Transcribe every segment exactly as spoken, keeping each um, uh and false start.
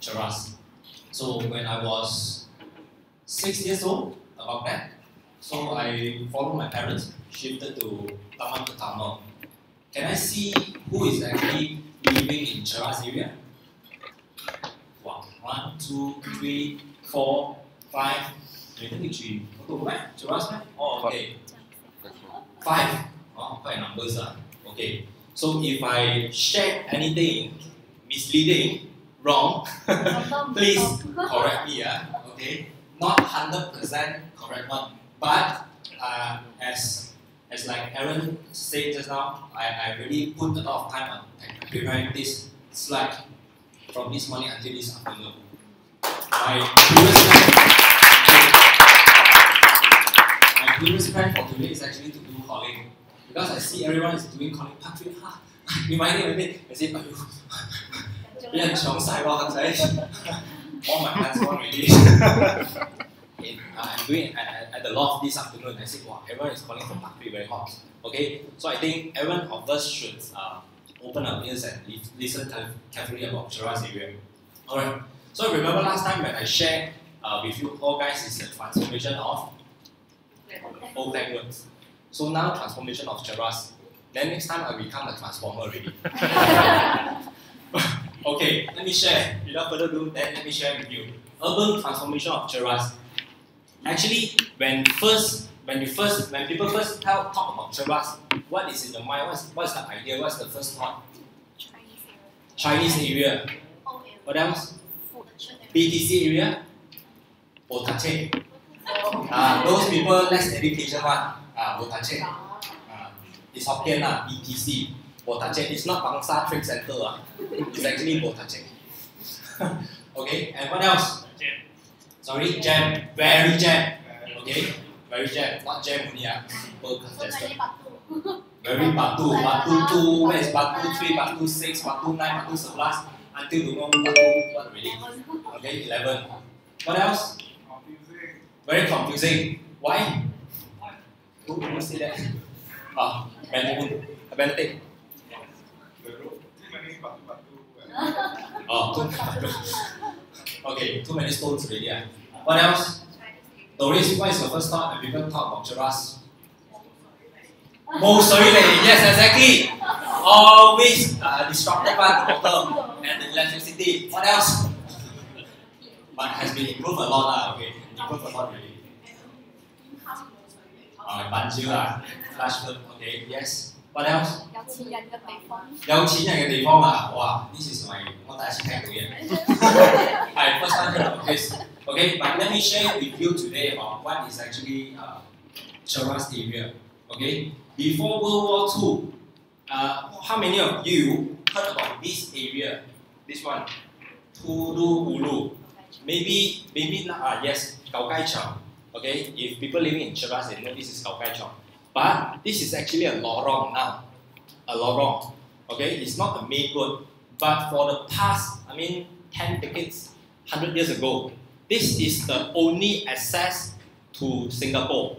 Cheras. So when I was six years old, about that, so I followed my parents, shifted to Taman Pertama. Can I see who is actually living in Cheras area? Wow, one, two, three, four, five, three, Cheras, man? Oh, okay. Five. Oh, quite numbers. Uh. Okay. So if I share anything misleading, wrong, please correct me. Uh. Okay. Not one hundred percent correct one. But uh, as as like Aaron said just now, I, I really put a lot of time on preparing this slide from this morning until this afternoon. My previous plan, my previous plan for today is actually to do calling. Because I see everyone is doing calling part three. Ha, reminding me, I say, all my plans gone already. Okay, uh, I'm doing it at, at the loft this afternoon. I said, wow, everyone is calling for part three, very hot. Okay, so I think everyone of us should uh, open our ears and listen carefully about Cheras area. Alright, so remember last time when I shared uh, with you all guys is the transformation of Old Language. So now transformation of Cheras. Then next time I become a transformer already. Okay, let me share. Without further ado, then let me share with you. Urban transformation of Cheras. Actually, when first, when you first, when people first talk about Cheras, what is in your mind? What's what's the idea? What's the first thought? Chinese area. What else? B T C area. Botache. Uh, those people less education one. Uh, Botache. Uh, it's Hokkien lah. B T C. Botache. It's not Bangsa Trade Center. Uh. It's actually Botache. Okay. And what else? Sorry, jam. Very jam. Okay. Very jam. Not jam only. Uh. People congested. Very Batu. Batu two. Where is Batu three? Batu six? Batu nine? Batu sebelas? Until you know Batu what already? Okay. Eleven. What else? Very confusing. Why? Who will say that? Ah, Benedict. Benedict. Oh, too many. Okay, too many stones already. Uh. What else? Doris, what is your first thought when people talk about Cheras? Most sorry, yes, exactly. Always uh, disrupted by the water and the electricity. What else? But has been improved a lot. Uh, okay, improved a lot already. Uh, Banjil lah, flash flood. Okay, yes. What else? 有錢人嘅地方。 有錢人嘅地方啊！哇 ，this is my 我第一次聽到嘅。係 first time heard of this. Okay, but let me share with you today about what is actually uh, Cheras area. Okay, before World War Two, uh, how many of you heard about this area? This one, Tulu Ulu. Maybe, maybe not. Ah, yes, Gao Gai Chao. Okay, if people living in Cheras, they know this is Gao Gai Chao. But this is actually a lorong now. A lorong. Okay, it's not a main road. But for the past, I mean, ten decades, one hundred years ago, this is the only access to Singapore.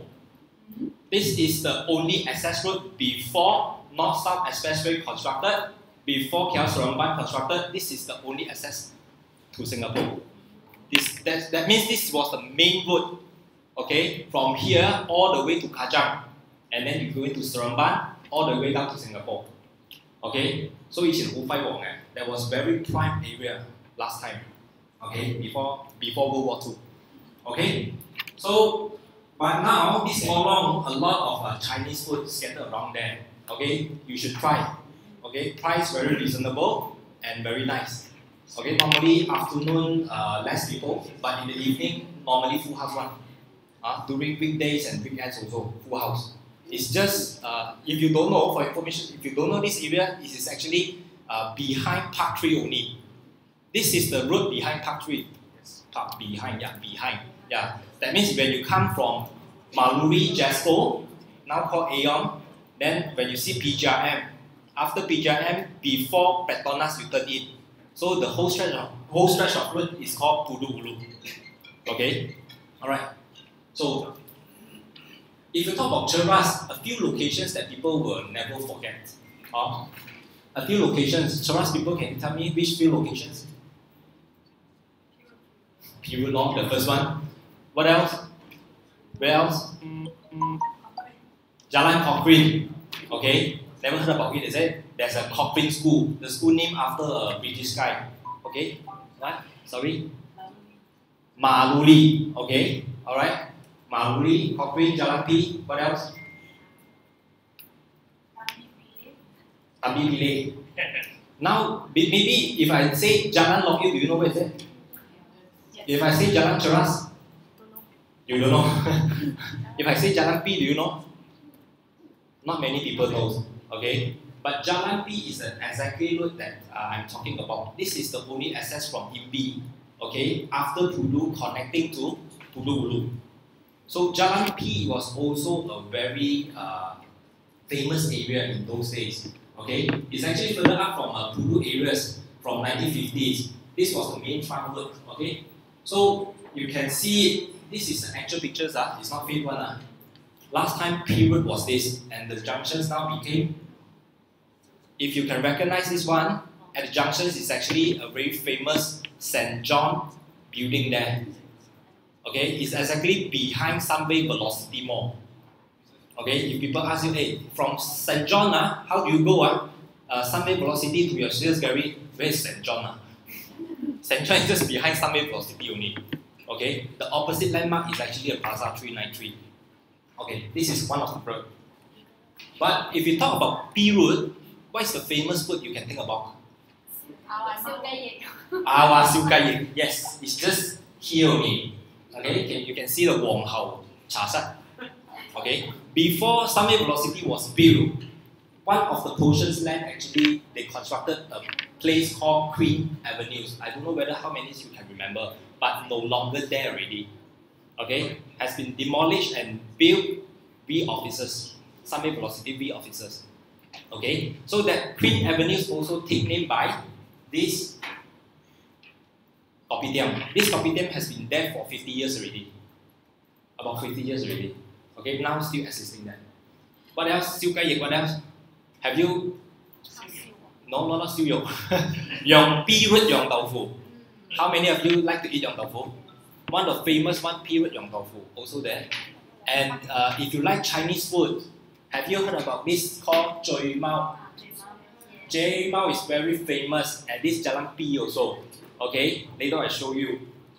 This is the only access road before North-South Expressway constructed, before K L Seremban constructed. This is the only access to Singapore. This, that, that means this was the main road. Okay, from here all the way to Kajang, and then you go into Seremban, all the way down to Singapore. Okay, so it's in Wu Fai Wong, eh? That was very prime area last time. Okay, before before World War Two. Okay, so but now this lorong, a lot of uh, Chinese food scattered around there. Okay, you should try. Okay, price very reasonable and very nice. Okay, normally afternoon uh, less people, but in the evening normally full house one. Uh, during weekdays and weekends also, full house. It's just, uh, if you don't know, for information, if you don't know this area, it is actually uh, behind Park three only. This is the road behind Park three. Yes. Park behind, yeah, behind. Yeah. That means when you come from Maluri, Jasco, now called Aeon, then when you see P G R M, after P G R M, before Petronas, you turn in. So the whole stretch of, whole stretch of road is called Pudu Ulu. Okay? Alright. So, if you talk about Cheras, a few locations that people will never forget. Uh, a few locations. Cheras people, can you tell me which few locations? period long, the first one. What else? Where else? Jalan Cochrane. Okay, never heard about it, is it? There's a Cochrane school. The school named after a British guy. Okay, what? Sorry? Maruli. Okay, alright. Maruli, Cochrane, Jalan P. What else? Tabi Pile. Now, maybe if I say Jalan Lokyu, do you know where is it? If I say Jalan Cheras, you don't know. If I say Jalan P, do you know? Not many people know. Okay, but Jalan P is an exactly road that uh, I'm talking about. This is the only access from Imbi. Okay, after Pudu connecting to Pudu Ulu. So Jalan P was also a very uh, famous area in those days. Okay, it's actually further up from uh, Pudu areas from nineteen fifties. This was the main farm road. Okay, so you can see this is the actual pictures. Uh, it's not fake one. Uh. Last time period was this, and the junctions now became. If you can recognize this one, at the junctions is actually a very famous Saint John building there. Okay, it's exactly behind Sunway Velocity Mall. Okay, if people ask you, hey, from Saint John, uh, how do you go? Uh, uh, Sunway Velocity to your sales gallery, where is Saint John? Uh? Saint John is just behind Sunway Velocity only. Okay, the opposite landmark is actually a Plaza three ninety-three. Okay, this is one of the road. But if you talk about P Road, what is the famous food you can think about? Awa Siukayik. Yes, it's just here only. Okay, can, you can see the Wong Hao Cha Sat. Okay, before Sunway Velocity was built, one of the portions land actually they constructed a place called Queen Avenues. I don't know whether how many you can remember, but no longer there already. Okay, has been demolished and built V offices, Sunway Velocity V offices. Okay, so that Queen Avenues also take name by this kopitiam. This kopitiam has been there for fifty years already. About fifty years already. Okay, now still existing there. What else? Siukayik, what else? Have you? No, no, not still yong. Yong P Road Yong Tofu. How many of you like to eat Yong Tofu? One of the famous one, P Road Yong Tofu, also there. And uh, if you like Chinese food, have you heard about this called Joi Mao? Joi Mao is very famous at this Jalan P also. Okay, later I show you.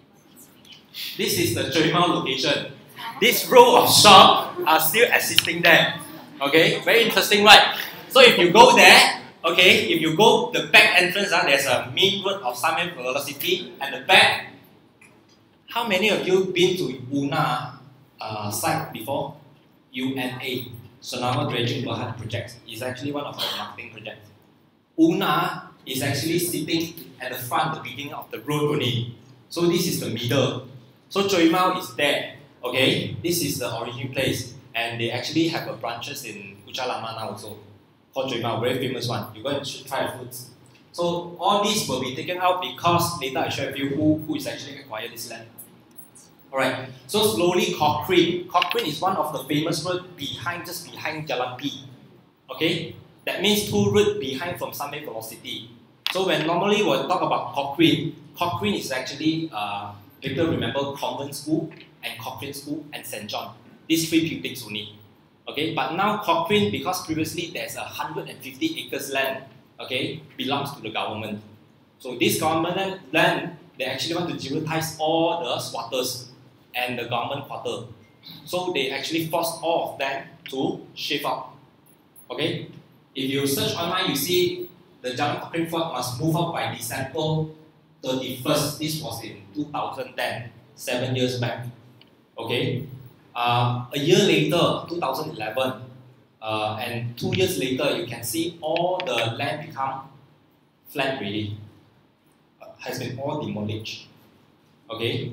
This is the Joi Mao location. This row of shops are still existing there. Okay, very interesting, right? So if you go there, okay, if you go the back entrance, uh, there's a main road of Sunway Velocity at the back. How many of you been to Una uh, site before? U N A, Sonama Dredging Berhad project. It's actually one of our marketing projects. Una is actually sitting at the front, the beginning of the road only. So this is the middle. So Joi Mao is there. Okay, this is the origin place, and they actually have a branches in Uchalama now also, called Joi Mao, very famous one. You go and try the foods. So all these will be taken out because later I share with you who, who is actually acquired this land. Alright, so slowly Cochrane. Cochrane is one of the famous roads behind, just behind Jalan P. Okay, that means two roads behind from Sunway Velocity. So when normally we'll talk about Cochrane, Cochrane is actually, uh, people remember Convent School and Cochrane School and Saint John. These three buildings only. Okay, but now Cochrane, because previously there's a one hundred fifty acres land, okay, belongs to the government. So this government land, they actually want to privatize all the squatters and the government quarter. So they actually force all of them to shift out. Okay? If you search online, you see the Jalan Cochrane Fort must move out by December thirty-first. This was in two thousand ten, seven years back. Okay? Uh, a year later, two thousand eleven, uh, and two years later, you can see all the land become flat really. Uh, has been all demolished. Okay?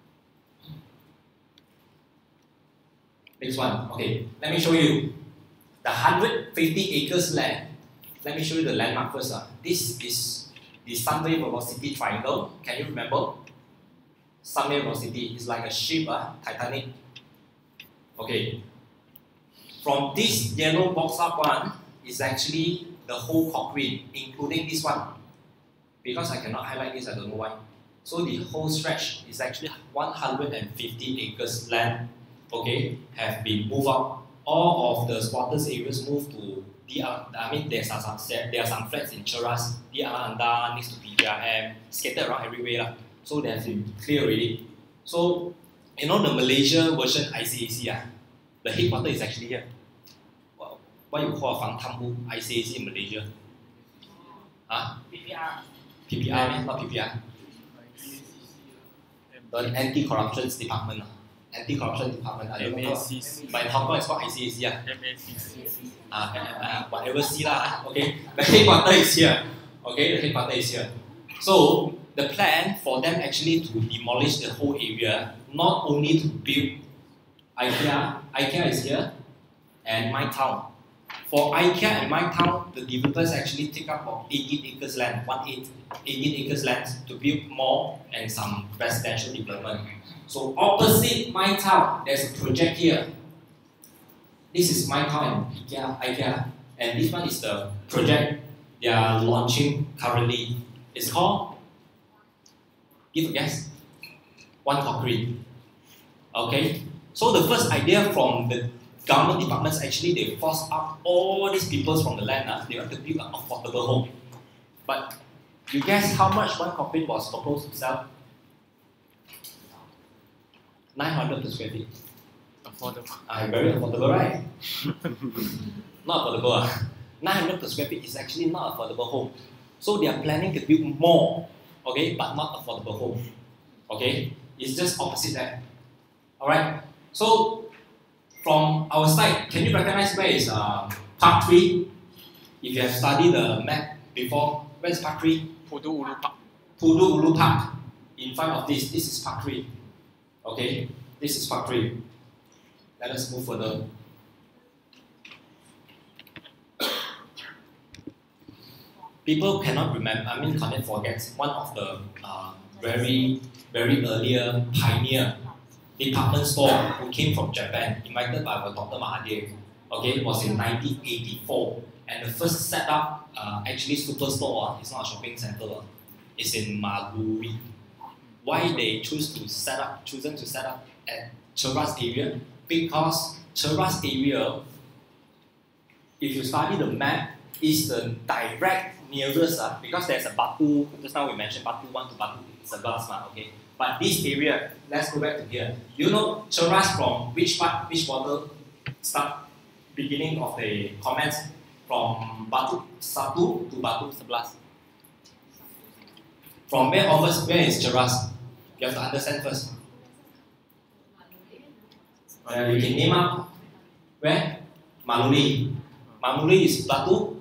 Next one. Okay, let me show you the one hundred fifty acres land. Let me show you the landmark first. Uh. This is the Sunway Velocity triangle. Can you remember? Sunway Velocity is like a ship, uh, Titanic. Okay. From this yellow box up one is actually the whole Cochrane, including this one. Because I cannot highlight this, I don't know why. So the whole stretch is actually one hundred fifty acres land, okay, have been moved out. All of the squatters areas moved to D R, I mean there's some, there are some flats in Cheras, D R Anda, next to P P R M, scattered around everywhere lah. So they have been clear already. So you know the Malaysia version I C A C, ah, the headquarters is actually here. What you call a Fang Tambu I C A C in Malaysia? Huh? P P R. P P R, not P P R. The Anti-Corruption Department. Anti-Corruption Department. I don't know. But in Hong Kong it's called I C A C. Uh, uh, whatever C lah. Okay. The headquarters is here. Okay, the headquarters is here. So the plan for them actually to demolish the whole area, not only to build IKEA, IKEA is here, and my town. For IKEA and my town, the developers actually take up about eighteen acres land, one eight, eighteen acres land to build mall and some residential development. So opposite my town, there's a project here. This is my town and IKEA, IKEA, and this one is the project they are launching currently. It's called, give a guess, One Concrete. Okay, so the first idea from the government departments, actually they force out all these people from the land. Uh, they want to build an affordable home. But you guess how much One Concrete was proposed to sell? nine hundred per square feet. Affordable. Uh, very affordable, right? Not affordable. Uh. nine hundred per square feet is actually not affordable home. So they are planning to build more, okay, but not affordable home. Okay? It's just opposite that. Alright? So from our side, can you recognize where is uh, Park three? If you have studied the map before, where is Park three? Pudu Ulu Park. Pudu Ulu Park. In front of this, this is Park three. Okay, this is Park three. Let us move further. People cannot remember, I mean, cannot forget one of the uh, very, very earlier pioneer department store who came from Japan, invited by our Doctor Mahathir. Okay, it was in nineteen eighty-four, and the first setup, uh, actually superstore, uh, it's not a shopping center, uh, it's in Maluri. Why they choose to set up, chosen to set up at Cheras area? Because Cheras area, if you study the map, is the direct nearest, uh, because there's a Batu, just now we mentioned Batu one to Batu sebelas, uh, okay. But this area, let's go back to here. You know Cheras from which part, which quarter start? Beginning of the comments from Batu satu to Batu sebelas. From where onwards, where is Cheras? You have to understand first. Uh, you can name up where? Maluri. Maluri is Batu.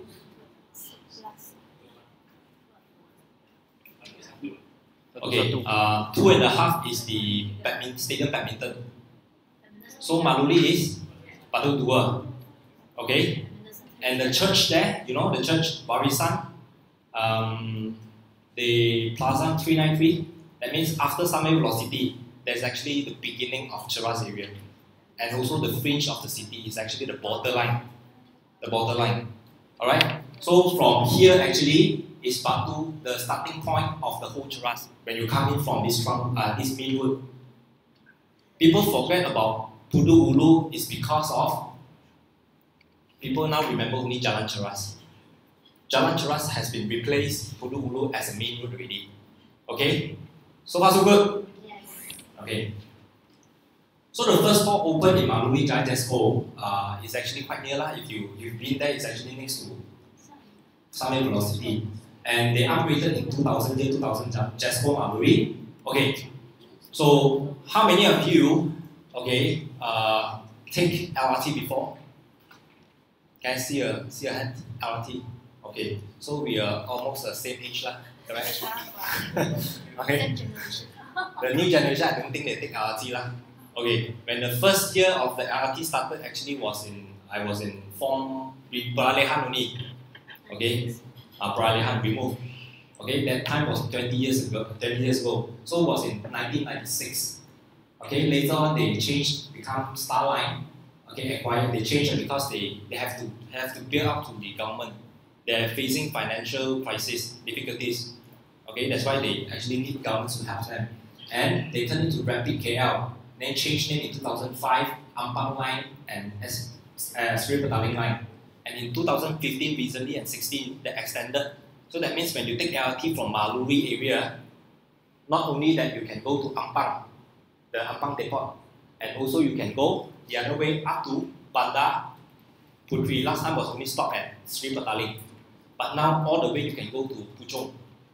Okay, uh, two and a half is the badminton, stadium badminton. So Maluri is Batu dua. Okay, and the church there, you know the church Barisan, um, the Plaza three ninety-three. That means after Sunway Velocity, there's actually the beginning of Cheras area, and also the fringe of the city is actually the borderline. The borderline. All right. So from here actually is Batu, the starting point of the whole Cheras. When you come in from this front, uh, this main road, people forget about Pudu Ulu is because of people now remember only Jalan Cheras. Jalan Cheras has been replaced Pudu Ulu as a main road already. Okay, so far so good. Yes. Okay. So the first store opened in Maluri Jaya Jesco uh, is actually quite near lah. If you you've been there, it's actually next to Sunway Velocity. And they upgraded in two thousand, year two thousand, Jesco Maluri. Okay, so how many of you, okay, uh, take L R T before? Can I see a, see a hand? L R T? Okay, so we are almost the same age lah, correct? Okay, the new generation, I don't think they take L R T lah. Okay, when the first year of the L R T started, actually was in, I was in form, Peralihan only. Okay, uh, Peralihan removed. Okay, that time was twenty years ago, twenty years ago. So it was in nineteen ninety-six. Okay, later on they changed, become Starline. Okay, acquired, they changed it because they, they have to have to build up to the government. They are facing financial crisis, difficulties. Okay, that's why they actually need governments to help them. And they turned into Rapid K L. Then changed name in two thousand five, Ampang Line and uh, Sri Petaling Line. And in two thousand fifteen, recently, and sixteen, they extended. So that means when you take L R T from Maluri area, not only that you can go to Ampang, the Ampang depot, and also you can go the other way up to Bandar Putri. Last time was only stopped at Sri Petaling. But now all the way you can go to Puchong.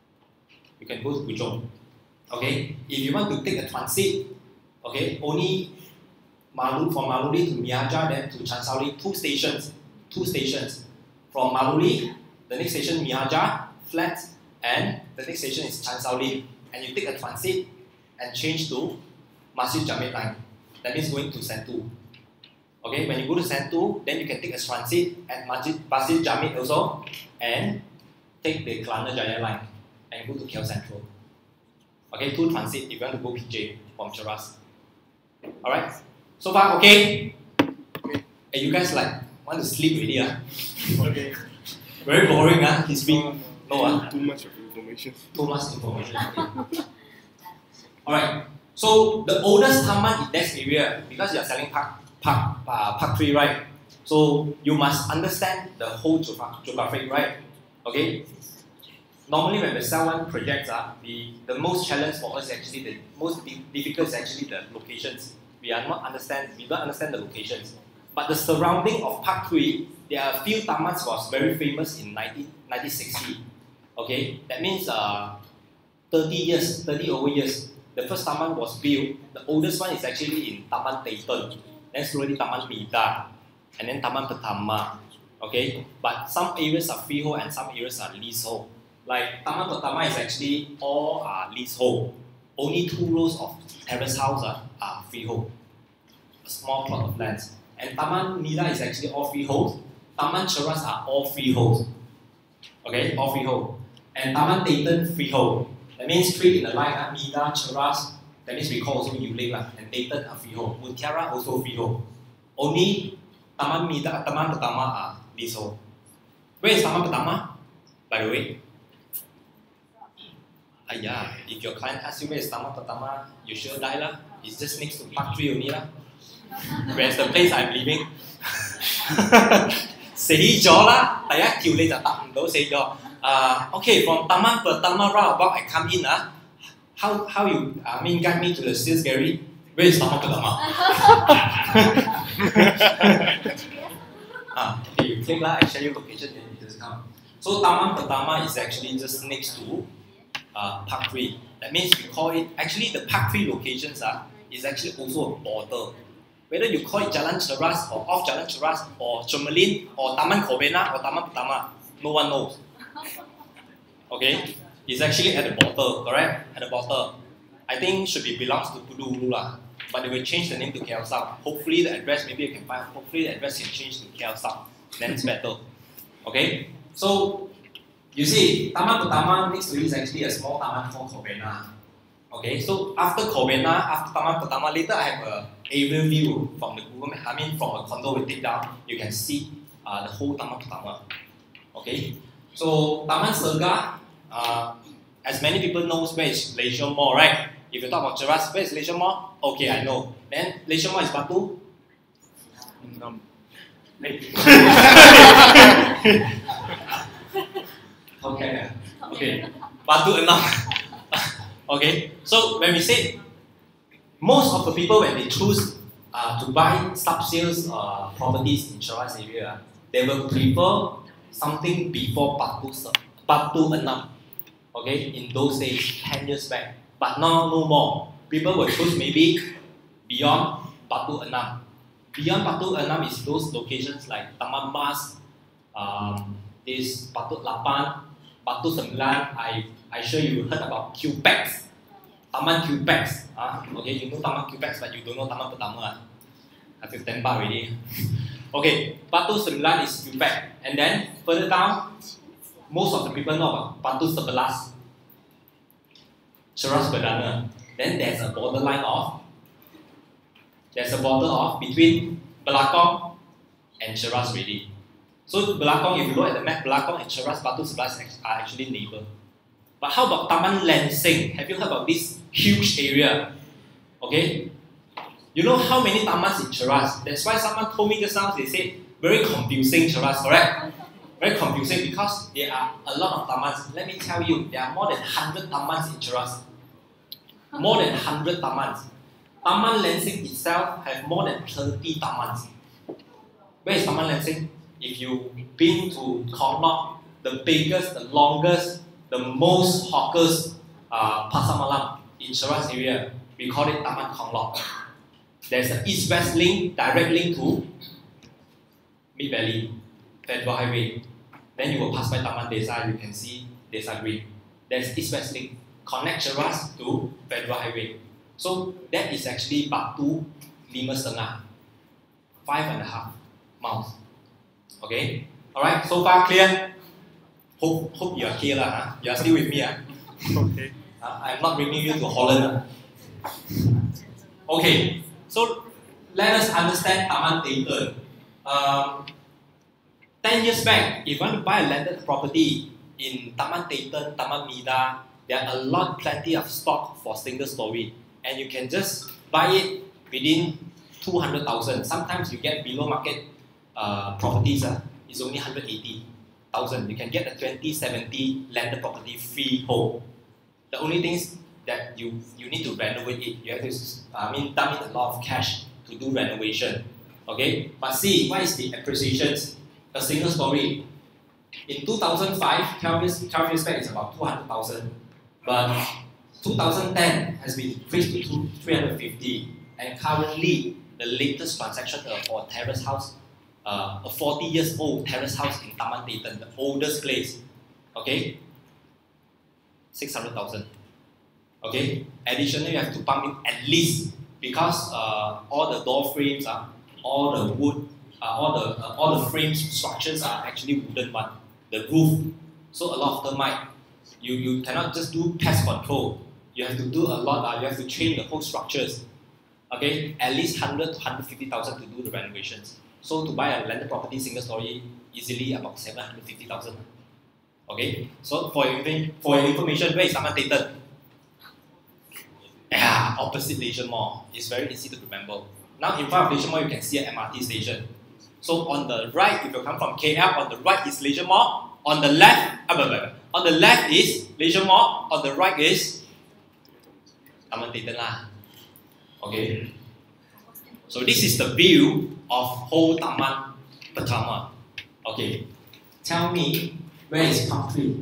You can go to Puchong. Okay? If you want to take a transit, okay, only Malu, from Maluri to Miaja, then to Chansauli, two stations. Two stations. From Maluri, the next station Miaja, flat, and the next station is Chansauli. And you take a transit and change to Masjid Jamit line. That means going to Sentu. Okay, when you go to Sentu, then you can take a transit at Masjid, Masjid Jamit also, and take the Kelana Jaya line and go to K L Central. Okay, two transit if you want to go P J from Cheras. Alright, so far okay? Okay. Hey, you guys like want to sleep already? Uh? Okay. Very boring, huh? He's been no, uh? Too much of information. Too much information. Okay. Alright, so the oldest taman in that area, because you are selling park, park, uh, park three, right? So you must understand the whole geographic, right? Okay. Normally, when we sell one project, uh, the, the most challenge for us actually, the most difficult is actually the locations. We are not understand, we don't understand the locations. But the surrounding of Park three, there are a few tamans was very famous in nineteen sixty. Okay, that means uh, thirty years, thirty over years. The first taman was built. The oldest one is actually in Taman Tayton. Then slowly Taman Mida, and then Taman Pertama. Okay, but some areas are freehold and some areas are leasehold. Like Taman Pertama is actually all are leasehold. Only two rows of terrace house are, are freehold. A small plot of lands. And Taman Mida is actually all freehold. Taman Cheras are all freehold. Okay, all freehold. And Taman Tayton freehold. That means three in the line, uh, Mida, Cheras, that means we call also Yuling, uh, and Tayton are freehold. Mutiara also freehold. Only Taman Mida, Taman Pertama are leasehold. Where is Taman Pertama, by the way? Ah, yeah, if your client asks you where is Taman Pertama, you sure die lah. It's just next to Park three only lah. Where's the place I'm living? 死咗啦！第一條你就答唔到死咗。Uh, okay, from Taman Pertama roundabout I come in. Uh, how how you I mean guide me to the sales gallery? Where is Taman Pertama? Ah, okay, you click lah. I share you location, then you just come. So Taman Pertama is actually just next to uh, Park three. That means we call it actually the Park three locations. Uh, is actually also a border. Whether you call it Jalan Cheras or off Jalan Cheras or Chemelin or Taman Kobena or Taman Pertama, no one knows. Okay, it's actually at the border, correct? At the border. I think should be belongs to Pudu lah, but they will change the name to K L South. Hopefully the address, maybe you can find. Hopefully the address can change to K L South. Then it's better. Okay, so you see, Taman Pertama next to it is actually a small taman called Kobena. Okay, so after Kobena, after Taman Pertama, later I have a aerial view from the Google Map. I mean, from a condo we take down, you can see uh, the whole Taman Pertama. Okay, so Taman Serga, uh, as many people knows where is Leisure Mall, right? If you talk about Cheras, where is Leisure Mall? Okay, I know. Then Leisure Mall is Batu. Um, okay, okay, Batu enough. Okay, so when we say most of the people when they choose uh, to buy sub-sales uh, properties in Cheras area, they will prefer something before Batu Batu Enam. Okay, in those days, ten years back, but now no more. People will choose maybe beyond Batu Enam. Beyond Batu Enam is those locations like Taman Mas, um, this Batu Lapan, Batu Sembilan. I I sure you heard about Q PAX, Taman Q PAX. Uh, okay, you know Taman Q PAX, but you don't know Taman Pertama. Uh. I have to stand by already. Okay, Batu Sembilan is Q PAX, and then further down, most of the people know about Batu Sebelas, Cheras Perdana. Then there's a borderline of, there's a border of between Belakong and Cheras already. So Belakong, if you look at the map, Belakong and Cheras, Batu Sebelas are actually neighbor. But how about Taman Lansing? Have you heard about this huge area? Okay? You know how many tamans in Cheras? That's why someone told me just now, they said, very confusing Cheras, correct? Very confusing because there are a lot of tamans. Let me tell you, there are more than one hundred tamans in Cheras. More than one hundred tamans. Taman Lansing itself have more than thirty tamans. Where is Taman Lansing? If you've been to Kongnok, the biggest, the longest, the most hawkers uh, pasar malam in Cheras area, we call it Taman Konglok. There's an east-west link, direct link to Mid Valley, Federal Highway. Then you will pass by Taman Desa, you can see Desa Green. There's east-west link, connect Cheras to Federal Highway. So that is actually Batu lima setengah, five and a half miles. Okay, all right. So far clear. Hope hope you are here lah. Huh? You are still with me ah. Okay. Uh, I'm not bringing you to Holland. Uh. Okay. So let us understand Taman Dayton. Um, ten years back, if you want to buy a landed property in Taman Dayton, Taman Mida, there are a lot, plenty of stock for single story, and you can just buy it within two hundred thousand. Sometimes you get below market uh, properties. Uh, it's only one hundred eighty thousand. You can get a twenty seventy landed property freehold. The only thing is that you you need to renovate it. You have to, I mean, dump in a lot of cash to do renovation. Okay, but see, what is the appreciation? A single story in two thousand five, twelve years, twelve years back, is about two hundred thousand, but two thousand ten has been increased to three hundred fifty, and currently the latest transaction for a terrace house, uh, a forty years old terrace house in Taman Dayton, the oldest place, okay, six hundred thousand. Okay, additionally you have to pump in at least, because uh, all the door frames are, all the wood, uh, all the uh, all the frame structures are actually wooden one. The roof, so a lot of termite. You you cannot just do pest control. You have to do a lot. Uh, you have to change the whole structures. Okay, at least hundred to hundred fifty thousand to do the renovations. So to buy a landed property single story, easily about seven hundred fifty thousand. Okay, so for your for your information, where is Taman Dayton? Yeah, opposite Leisure Mall. It's very easy to remember. Now in front of Leisure Mall, you can see an M R T station. So on the right, if you come from K L, on the right is Leisure Mall. On the left, uh, blah, blah, blah. On the left is Leisure Mall. On the right is Taman Dayton lah. Okay. So this is the view of whole Taman Pertama. Okay. Tell me, where is Park Three?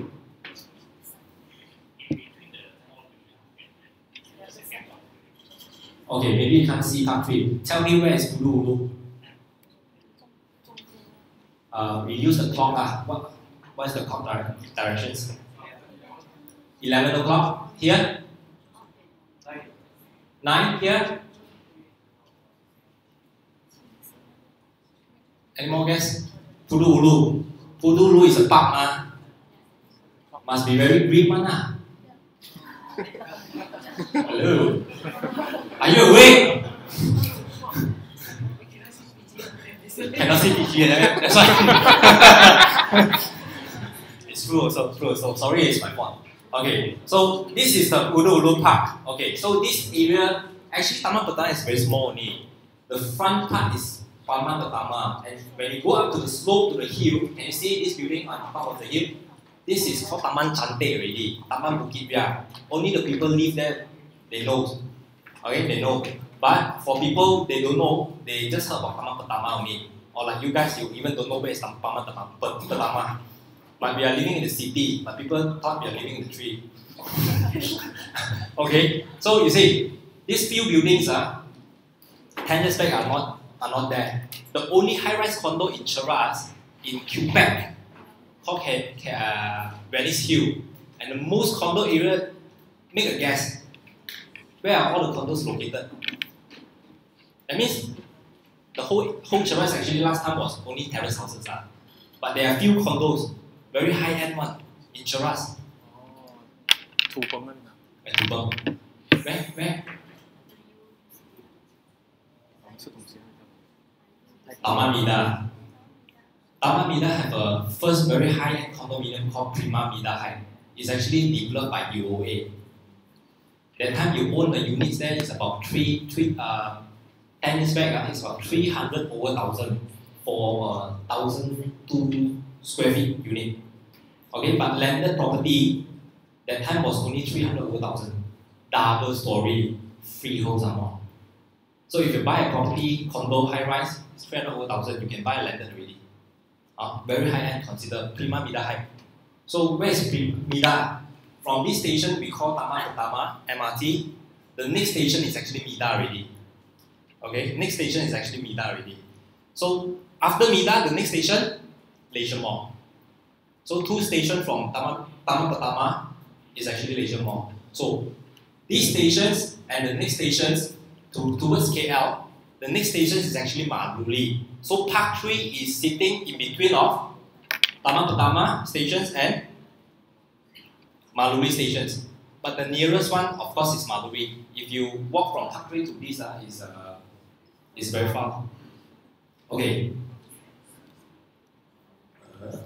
Okay, maybe you can't see Park Three. Tell me, where is Ulu Ulu? Uh, we use the clock. Uh. What, what is the clock dire directions? eleven o'clock here? nine here? Any more guess? Pudu Ulu. Pudu Ulu is a park. Uh. Must be very green one. Uh. Hello? Are you awake? Cannot see P G, that's why. It's true also, true also. Sorry, it's my fault. Okay, so this is the Ulu Ulu Park. Okay, so this area, actually Taman Pertama is very small only. The front part is Taman Pertama, and when you go up to the slope to the hill, can you see this building on top of the hill? This is called Taman Cantik already, Taman Bukit Bia. Only the people live there, they know. Okay, they know. But for people they don't know, they just heard about Taman Pertama only. Or like you guys, you even don't know where is Taman Pertama. But we are living in the city, but people thought we are living in the tree. Okay, so you see, these few buildings are uh, ten years back are not are not there. The only high-rise condo in Cheras, in Quebec, called uh, Venice Hill, and the most condo area. Make a guess. Where are all the condos located? That means the whole whole Cheras actually last time was only terrace houses, uh, but there are few condos, very high-end one in Cheras. Tubang. Where Tubang? Where? Where? Taman Mida. Taman Mida have a first very high-end condominium called Prima Mida High. is actually developed by U O A. That time you own the units there is about three, three, uh, ten years back, uh, it's about three hundred over thousand for a thousand two square feet unit. Okay, but landed property that time was only three hundred over thousand, double story, freehold some more. So if you buy a property, condo, high rise, it's three hundred over thousand, you can buy a landed already. Uh, very high end, consider prima mida high. So where is mida? From this station we call Taman Pertama M R T. The next station is actually Mida already. Okay, next station is actually Mida already. So after Mida, the next station, Leisure Mall. So two stations from Taman, Taman Pertama is actually Leisure Mall. So these stations and the next stations to, towards K L, the next station is actually Maruli. So Park three is sitting in between of Taman Pertama stations and Maruli stations. But the nearest one, of course, is Maruli. If you walk from Park three to this, uh, is uh, is very far. Okay. Uh,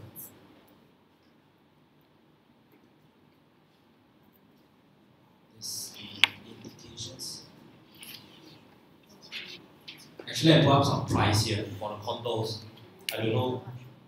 indications. Actually, I put up some price here for the condos. I don't know.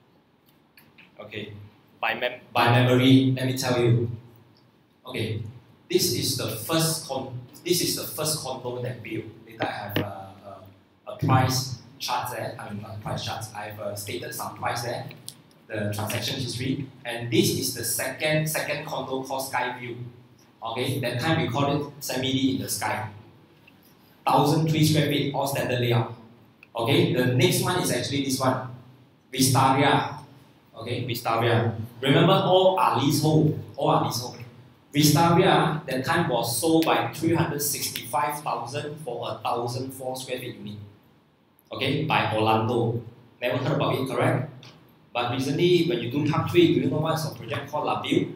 Okay. By mem by memory, let me tell you. Okay, this is the first con. This is the first condo that built. Later, I have a, a, a price chart there. I mean, not price charts. I've uh, stated some price there, the transaction history, and this is the second second condo called Skyview. Okay, that time we call it semi-D in the sky. Thousand three square feet, all standard layout. Okay, the next one is actually this one, Vistaria. Okay, Vistaria. Remember, all are leasehold. All are leasehold. Vistaria that time was sold by three hundred sixty-five thousand for a thousand four square feet unit. Okay, by Orlando. Never heard about it, correct? But recently, when you do Park three, do you know what's a project called La Ville?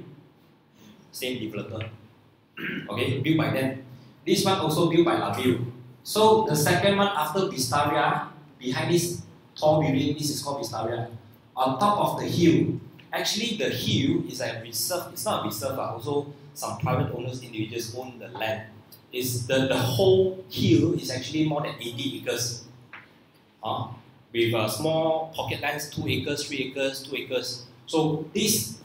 Same developer. Okay, built by them. This one also built by La Ville. So the second one after Vistaria, behind this tall building, this is called Vistaria. On top of the hill, actually the hill is a reserve. It's not a reserve, but also some private owners, individuals own the land. Is the, the whole hill is actually more than eighty acres. Uh, with a small pocket lands, two acres, three acres, two acres. So this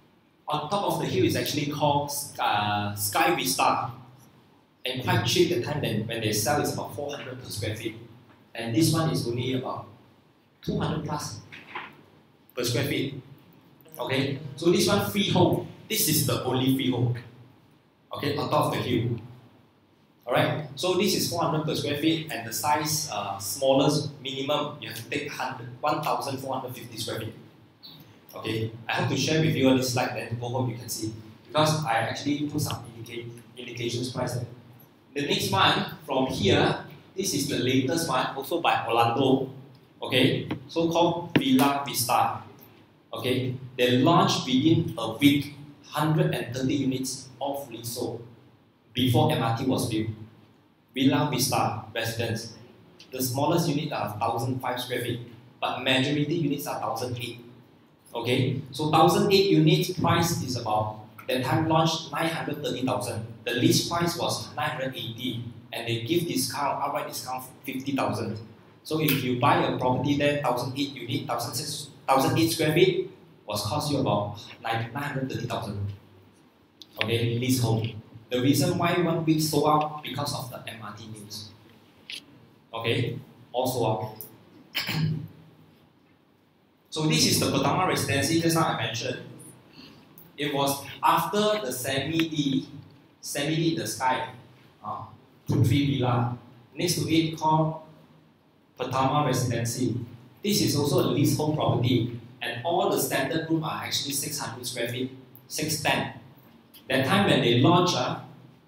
on top of the hill is actually called uh, Sky Vista. And quite cheap the time then when they sell is about four hundred per square feet. And this one is only about two hundred plus per square feet. Okay, so this one freehold. This is the only freehold. Okay, on top of the hill. Alright, so this is four hundred per square feet, and the size uh, smallest minimum you have to take one thousand four hundred fifty square feet. Okay, I have to share with you on this slide, then go home you can see. Because I actually put some indicate, indications price there. The next one from here, this is the latest one, also by Orlando. Okay, so called Villa Vista. Okay, they launched within a week, one hundred thirty units of fully sold before M R T was built. Villa Vista residence. The smallest unit are one thousand five square feet, but majority units are one thousand eight. Okay, so one thousand eight units price is about, that time launched nine hundred thirty thousand. The list price was nine hundred eighty, and they give discount, outright discount fifty thousand. So if you buy a property there, one thousand eight unit, one thousand eight square feet, was cost you about nine hundred thirty thousand. Okay, leasehold. The reason why one week sold out because of the M R T news. Okay, all sold out. So this is the Pertama residency just now I mentioned. It was after the semi-D, semi-D in the sky, uh, Putri Villa. Next to it called Pertama Residency. This is also a leasehold property, and all the standard room are actually six hundred square feet, six ten. That time when they launched uh,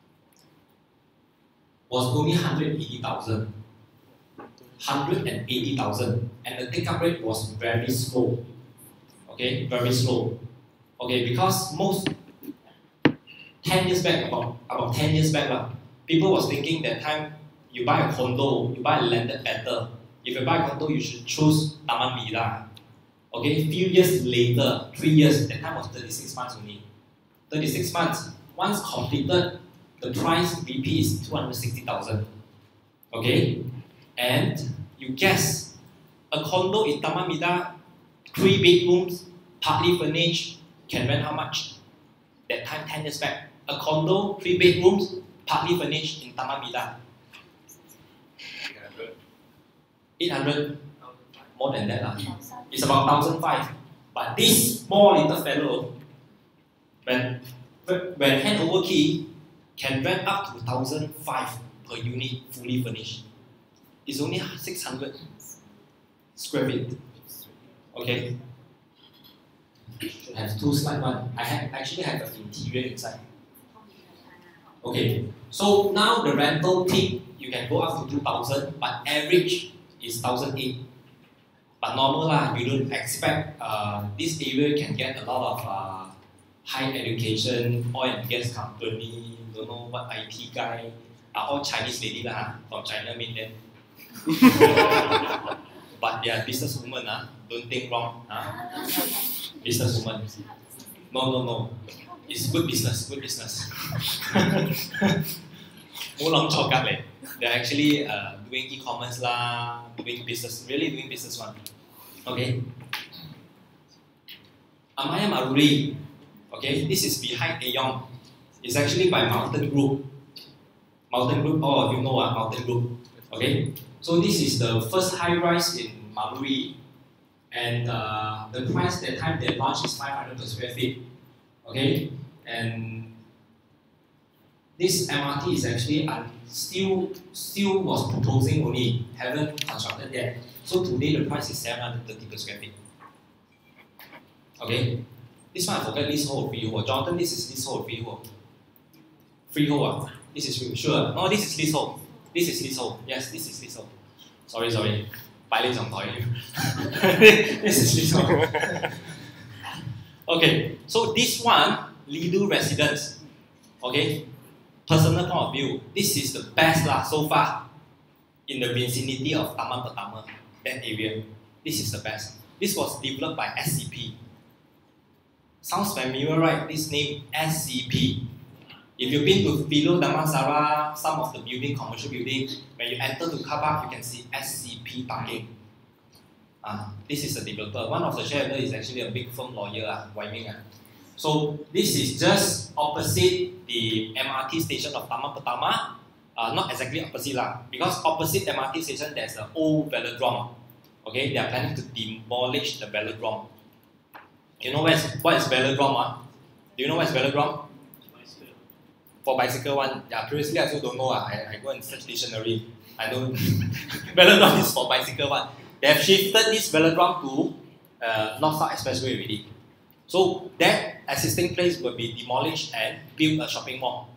was only one hundred eighty thousand. one hundred eighty thousand, and the take-up rate was very slow. Okay, very slow. Okay, because most ten years back, about about ten years back, uh, people was thinking that time you buy a condo, you buy a landed better. If you buy a condo, you should choose Taman Mira. Okay, few years later, three years, that time was thirty-six months only. thirty-six months. Once completed, the price B P is two hundred sixty thousand. Okay? And you guess, a condo in Taman Mida, three bedrooms, partly furnished, can rent how much? That time, ten years back. A condo, three bedrooms, partly furnished in Taman Mida. eight hundred, more than that. Uh. It's about one thousand five. But this small little fellow, when, when hand over key, can rent up to one thousand five per unit, fully furnished. It's only six hundred square feet. Okay? I have two slide one. I have, actually have an interior inside. Okay, so now the rental peak, you can go up to two thousand, but average is one thousand eight. But normal lah, you don't expect uh, this area can get a lot of uh, high education, oil and gas company, don't know what I T guy, are all Chinese lady lah, from China mainland. But they are businesswomen, uh, don't think wrong. Uh. Businesswoman. No, no, no. It's good business, good business. They're actually uh, doing e-commerce lah, doing business, really doing business one. Okay. Amaya Maruri. Okay, this is behind Ayong. It's actually by Mountain Group. Mountain Group, all of you know uh, Mountain Group. Okay, so this is the first high rise in Maruri. And uh, the price that time they launched is five hundred per square feet. Okay, and this M R T is actually uh, still still was proposing only, haven't constructed yet. So today the price is seven hundred thirty per square feet. Okay, this one I forget leasehold freehold. Jonathan, this is leasehold freehold. Freehold. Uh. This is freehold. Sure. No, this is leasehold. This is leasehold. Yes, this is leasehold. Sorry, sorry. This is leasehold. Okay, so this one, Lido residence. Okay, personal point of view, this is the best lah so far in the vicinity of Taman Pertama, that area. This is the best. This was developed by S C P. Sounds familiar, right? This name S C P. If you've been to Philo Damansara, some of the building, commercial building, when you enter the car park, you can see S C P parking. Uh, this is a developer. One of the shareholders is actually a big firm lawyer, uh, Wyoming. Uh. So this is just opposite the M R T station of Taman Pertama. Uh, not exactly opposite lah, because opposite M R T station there's an old velodrome. Okay, they are planning to demolish the velodrome. You know where's, what is velodrome? Uh? Do you know what is velodrome? For bicycle one, yeah, previously I also don't know. Uh. I, I go and search dictionary. I know velodrome is for bicycle one. They have shifted this velodrome to uh, North-South Expressway already. So that existing place will be demolished and build a shopping mall.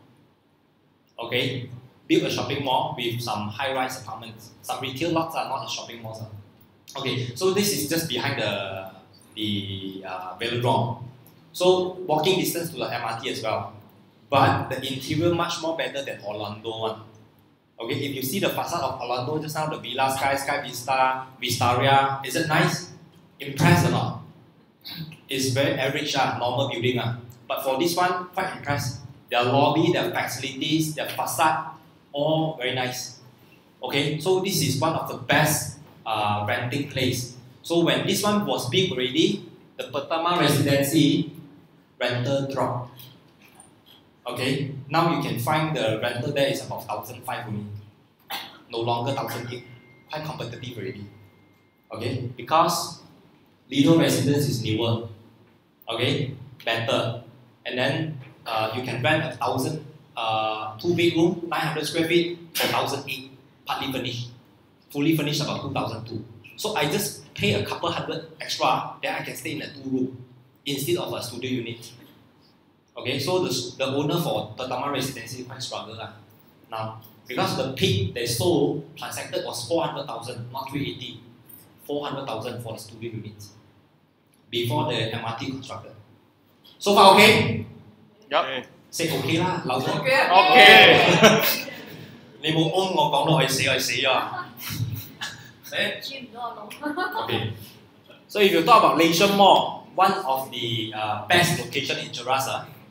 Okay, build a shopping mall with some high-rise apartments. Some retail lots are not a shopping malls. Uh. Okay, so this is just behind the the uh, velodrome. So walking distance to the M R T as well. But the interior much more better than Orlando one. Okay, if you see the facade of Orlando just now, the Villa Sky, Sky Vista, Vistaria, is it nice? Impressed or not? It's very average, uh, normal building. Uh. But for this one, quite impressed. Their lobby, their facilities, their facade, all very nice. Okay, so this is one of the best uh, renting place. So when this one was big already, the Pertama Residency rental dropped. Okay, now you can find the rental there is about one thousand five only. No longer one thousand eight. Quite competitive already. Okay, because Lido Residence is newer. Okay, better. And then uh, you can rent a thousand, uh, two bedroom, nine hundred square feet for one thousand eight, partly furnished. Fully furnished about two thousand two. So I just pay a couple hundred extra, then I can stay in a two room instead of a studio unit. Okay, so the, the owner for Pertama Residency quite struggle lah. Now, because the peak they sold, transacted was four hundred thousand, not three eighty. four hundred thousand for the studio units before the M R T constructed. So far okay? Yup. Say okay lah, louder. Okay. Okay. 你冇安我講到係死係死啊！Okay. So if you talk about Leisure Mall, one of the uh, best location in Cheras, uh,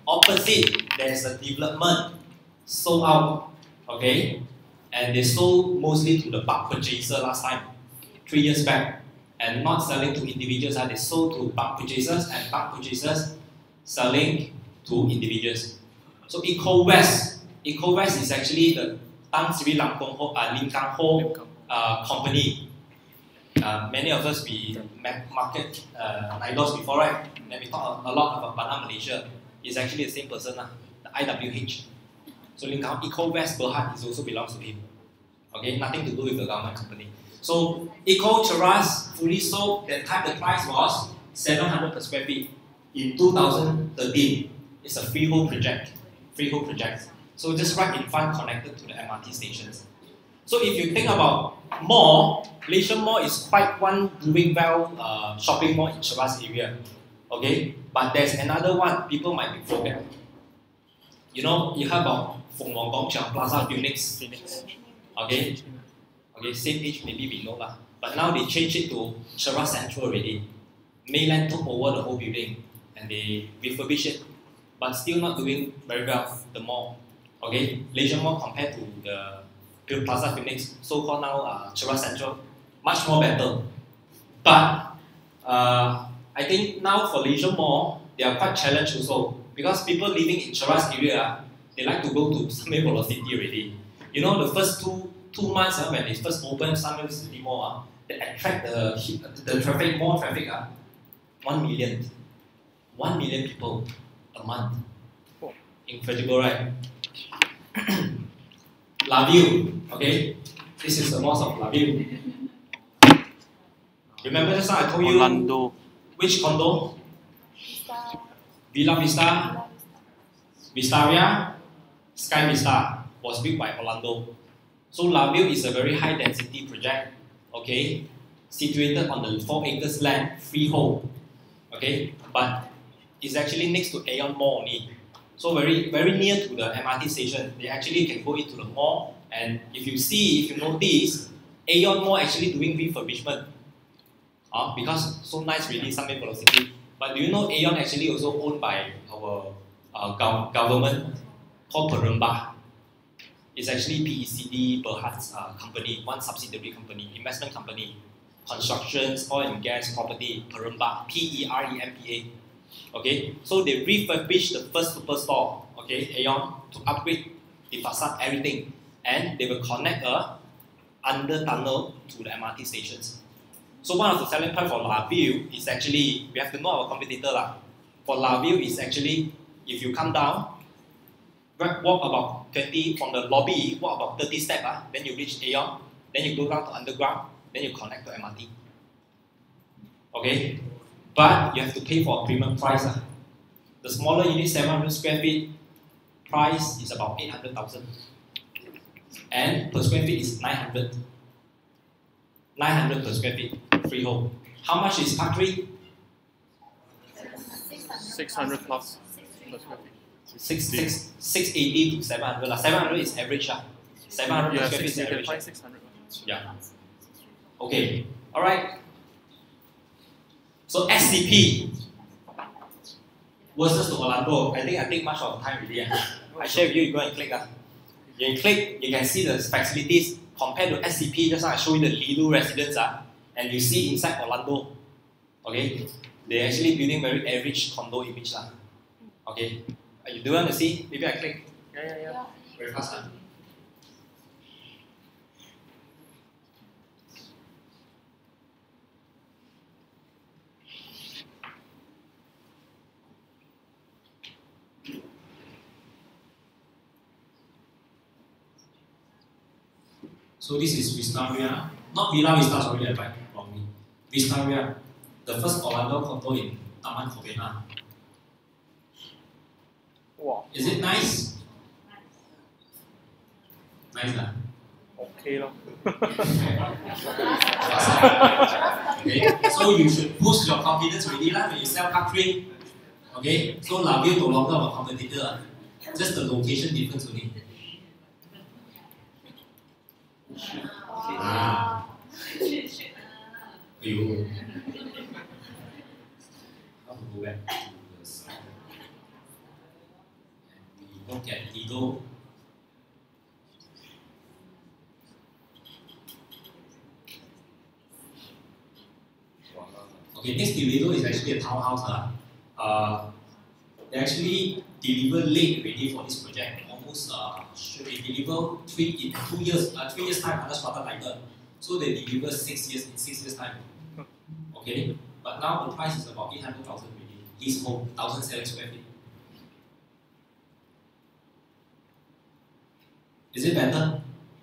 Opposite, there's a development sold out, okay? And they sold mostly to the bulk purchaser last time, three years back. And not selling to individuals, uh, they sold to bulk purchasers, and bulk purchasers selling to individuals. So I Q I West, I Q I West is actually the Tan Sri Lampong Ho, uh, Lim Kang Ho uh, company. Uh, many of us we market uh, idols before, right? Then we talk a, a lot about Banana Malaysia. It's actually the same person, uh, the I W H. So Lim Kang I Q I West Berhad is also belongs to him. Okay, nothing to do with the government company. So I Q I Cheras fully sold. That time the price was seven hundred per square feet in two thousand thirteen. It's a freehold project. Freehold project. So just right in front, connected to the M R T stations. So if you think about mall, Malaysian Mall is quite one doing well uh, shopping mall in Cheras area. Okay, but there's another one people might be forget. You know, you heard about Feng Wong Gongqiang Plaza Phoenix. Phoenix. Okay, okay, same age maybe we know lah. But now they changed it to Cheras Central already. Mainland took over the whole building and they refurbished it, but still not doing very well. The mall, okay, Malaysian Mall compared to the Plaza Phoenix, so-called now uh, Cheras Central, much more better. But uh, I think now for Malaysian Mall, they are quite challenged also because people living in Cheras area, they like to go to Sunway Velocity already. You know, the first two two months uh, when they first opened Sunway City Mall, uh, they attract the the traffic, more traffic, uh, one million, one million people a month. Incredible, right? La View, okay? This is the malls of La View. Remember just now I told you Orlando. Which condo? Vista. Villa Vista, Vistaria, Sky Vista was built by Orlando. So La View is a very high density project, okay? Situated on the four acres land, freehold, okay? But it's actually next to Aeon Mall only. So very, very near to the M R T station. They actually can go into the mall, and if you see, if you notice, Aeon Mall actually doing refurbishment. Uh, because so nice really, Sunway Velocity. But do you know Aeon actually also owned by our uh, gov government called Perumba? It's actually P E C D Berhad's uh, company, one subsidiary company, investment company, constructions, oil and gas, property, Perumba, P E R E M P A. Okay, so they refurbished the first superstore, okay, Aeon, to upgrade the facade, everything, and they will connect a under tunnel to the M R T stations. So one of the selling points for La View is actually, we have to know our competitor lah. For La View is actually, if you come down, walk about twenty from the lobby, walk about thirty steps, ah, then you reach Aeon, then you go down to underground, then you connect to M R T. Okay, but you have to pay for a premium price. Ah. The smaller unit, seven hundred square feet, price is about eight hundred thousand, and per square feet is nine hundred. nine hundred per square feet, freehold. How much is Park three? six hundred plus. per square feet. Six, six, six eighty to seven hundred. seven hundred is average. Uh. seven hundred Yeah, per square feet six, is you can average. find six hundred. Yeah. Okay. All right. So S C P versus to Orlando. I think I take much of the time already. Uh. I share with you. You go and click. Uh. You click. You can see the facilities compared to S C P. Just now I show you the Lido residence. Uh, and you see inside Orlando. Okay. They're actually building very average condo image. Uh. Okay. Uh, you do want to see? Maybe I click. Yeah, yeah, yeah. Very fast. Uh. So this is Vistaria, not Villa Vista, sorry, I write wrongly. Vistaria, the first Orlando condo in Taman Kobena. Wow. Is it nice? Nice, lah. Okay lah. Okay, so you should boost your confidence already lah when you sell Park three. Okay, so La View no longer our competitor, just the location difference only. Ah. You. How to go back to the slide? Toledo. Okay, next Toledo is actually a townhouse. Uh. Uh, they actually deliver late already for this project. Almost uh, should be deliver three in two years, uh, three years time under started like that. So they deliver six years in six years time. Okay, but now the price is about eight hundred thousand already. His home, thousand seven square feet. Is it better?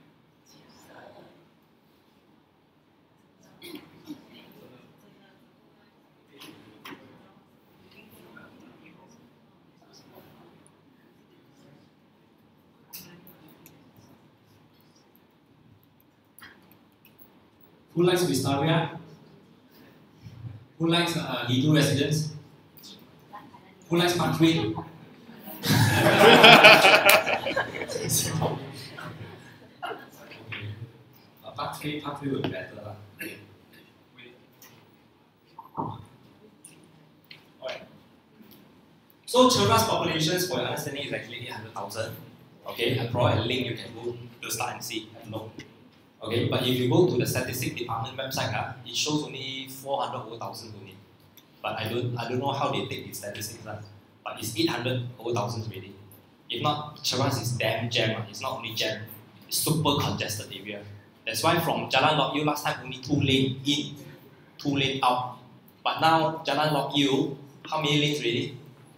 Who likes Wistaria? Who likes uh, Lido residence? Who likes Parkway? uh, Parkway, Parkway will be better. Uh. Alright. So Cheras populations, for your understanding, is actually eight hundred thousand. Okay, I provide a link, you can go to start and see. I don't know. Okay, but if you go to the statistics department website, uh, it shows only four hundred thousand only. But I don't, I don't know how they take the statistics. Uh, but it's eight hundred thousand already. If not, Cheras is damn jam. Uh, it's not only jam, it's super congested area. That's why from Jalan Lok Yew last time only two lane in, two lane out. But now Jalan Lok Yew, how many lanes already?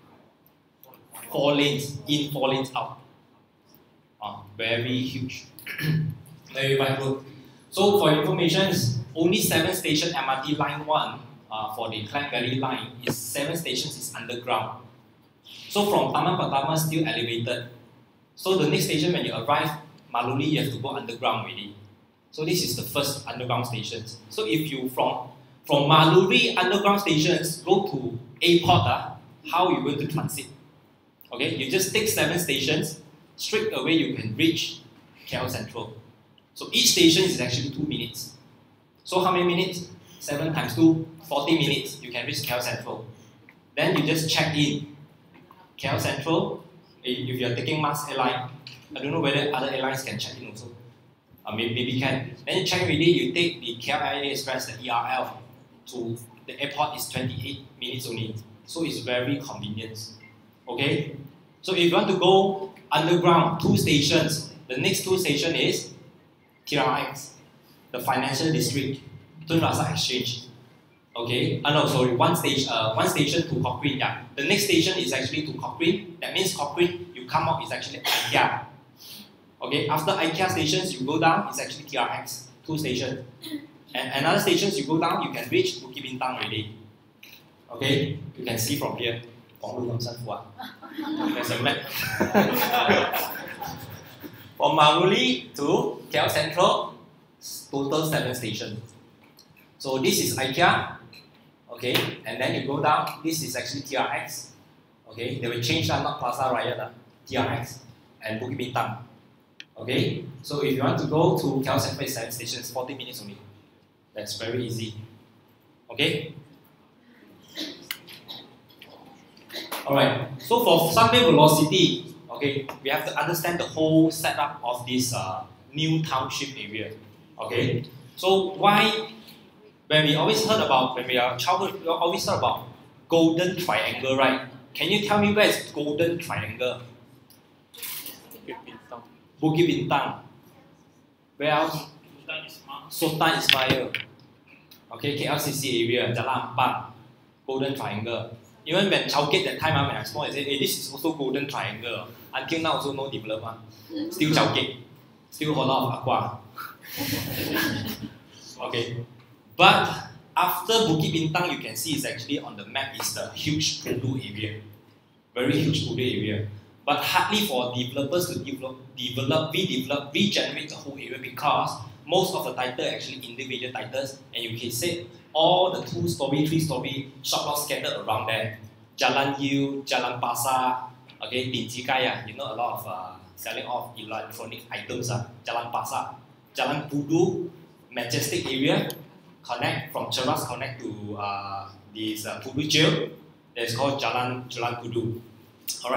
Four lanes in, four lanes out. Uh, very huge. Very vital. So for information, only seven station M R T line one uh, for the Klang Valley line is seven stations is underground. So from Taman Pertama still elevated. So the next station when you arrive, Maluli, you have to go underground already. So this is the first underground stations. So if you from from Maluli underground stations go to airport, uh, how are you going to transit? Okay, you just take seven stations, straight away you can reach K L Central. So each station is actually two minutes. So how many minutes? seven times two, forty minutes, you can reach K L Central. Then you just check in. K L Central, if you are taking Mars Airline, I don't know whether other airlines can check in also. Uh, maybe, maybe can. Then you check already, you take the K L I A Express, the E R L, to the airport is twenty-eight minutes only. So it's very convenient. Okay? So if you want to go underground, two stations, the next two station is T R X, the financial district, Tun Rasa Exchange. Okay, uh, no, sorry, one station, uh, one station to Cochrane. Yeah, the next station is actually to Cochrane. That means Cochrane, you come up is actually IKEA. Okay, after IKEA stations, you go down, it's actually T R X, two stations. And another stations you go down, you can reach Bukit Bintang already. Okay, you can see from here. There's a map. From Maruli to K L Central, total seven stations. So this is IKEA, okay, and then you go down, this is actually T R X, okay, they will change that, not Plaza Raya, uh, T R X and Bukit Bintang, okay. So if you want to go to K L Central, it's seven stations, forty minutes only. That's very easy, okay. Alright, so for Sunday velocity, okay, we have to understand the whole setup of this uh, new township area, okay. So why? When we always heard about, when we are childhood, we always heard about golden triangle, right? Can you tell me where is golden triangle? Bukit Bintang. Bukit Bintang. Where else? Sultan Ismail. Okay, K L C C area, Jalan Ampang, golden triangle. Even when Chowgate that time, when I was small, I said, hey, this is also golden triangle. Until now, also no development. Still Chowgate. Still a lot of aqua. Okay. But after Bukit Bintang, you can see it's actually on the map is the huge Pudu area. Very huge Pudu area. But hardly for developers to develop, develop, redevelop, regenerate the whole area because most of the titles are actually individual titles and you can see all the two-story, three-story shop lots scattered around there. Jalan Yew, Jalan Pasar, okay, Dinjikaya, you know a lot of uh, selling of electronic items, uh, Jalan Pasar, Jalan Pudu, Majestic area, connect from Cheras connect to uh, this uh, Pudu jail. That's called Jalan Jalan Pudu. All right.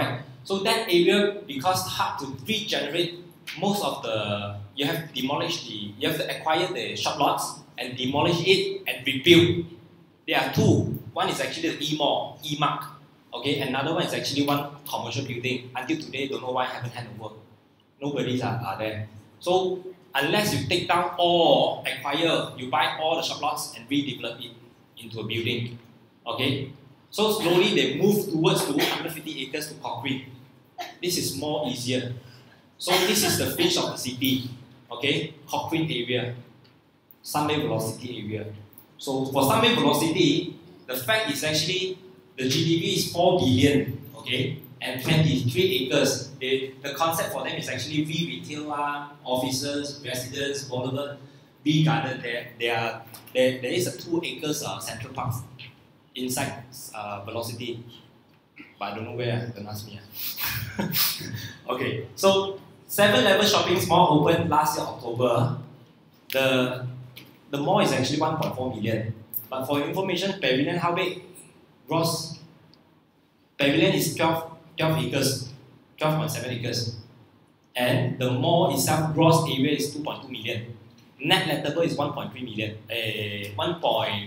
So that area, because hard to regenerate, most of the, you have to demolish the, you have to acquire the shop lots and demolish it and rebuild. There are two. One is actually the E-Mall, E-Mark. Okay, another one is actually one commercial building. Until today, don't know why I haven't handed over. Nobody's are, are there. So unless you take down all, acquire, you buy all the shop lots and redevelop it into a building. Okay? So slowly they move towards to one hundred fifty acres to concrete. This is more easier. So this is the fringe of the city. Okay? Concrete area. Sunway velocity area. So for sunway velocity, the fact is actually the G D P is four billion, okay, and twenty-three acres. They, the concept for them is actually re-retail, uh, offices, residents, whatever, re-garden. There, there, are, there, there is a two acres uh, central park inside uh, velocity, but I don't know where. Don't ask me. Uh. Okay, so seven level shopping mall opened last year October. The the mall is actually one point four million. But for information, pavilion how big? Gross pavilion is twelve, twelve acres, twelve point seven acres. And the mall itself, gross area is two point two million. Net lettable is one point three million. Uh, one point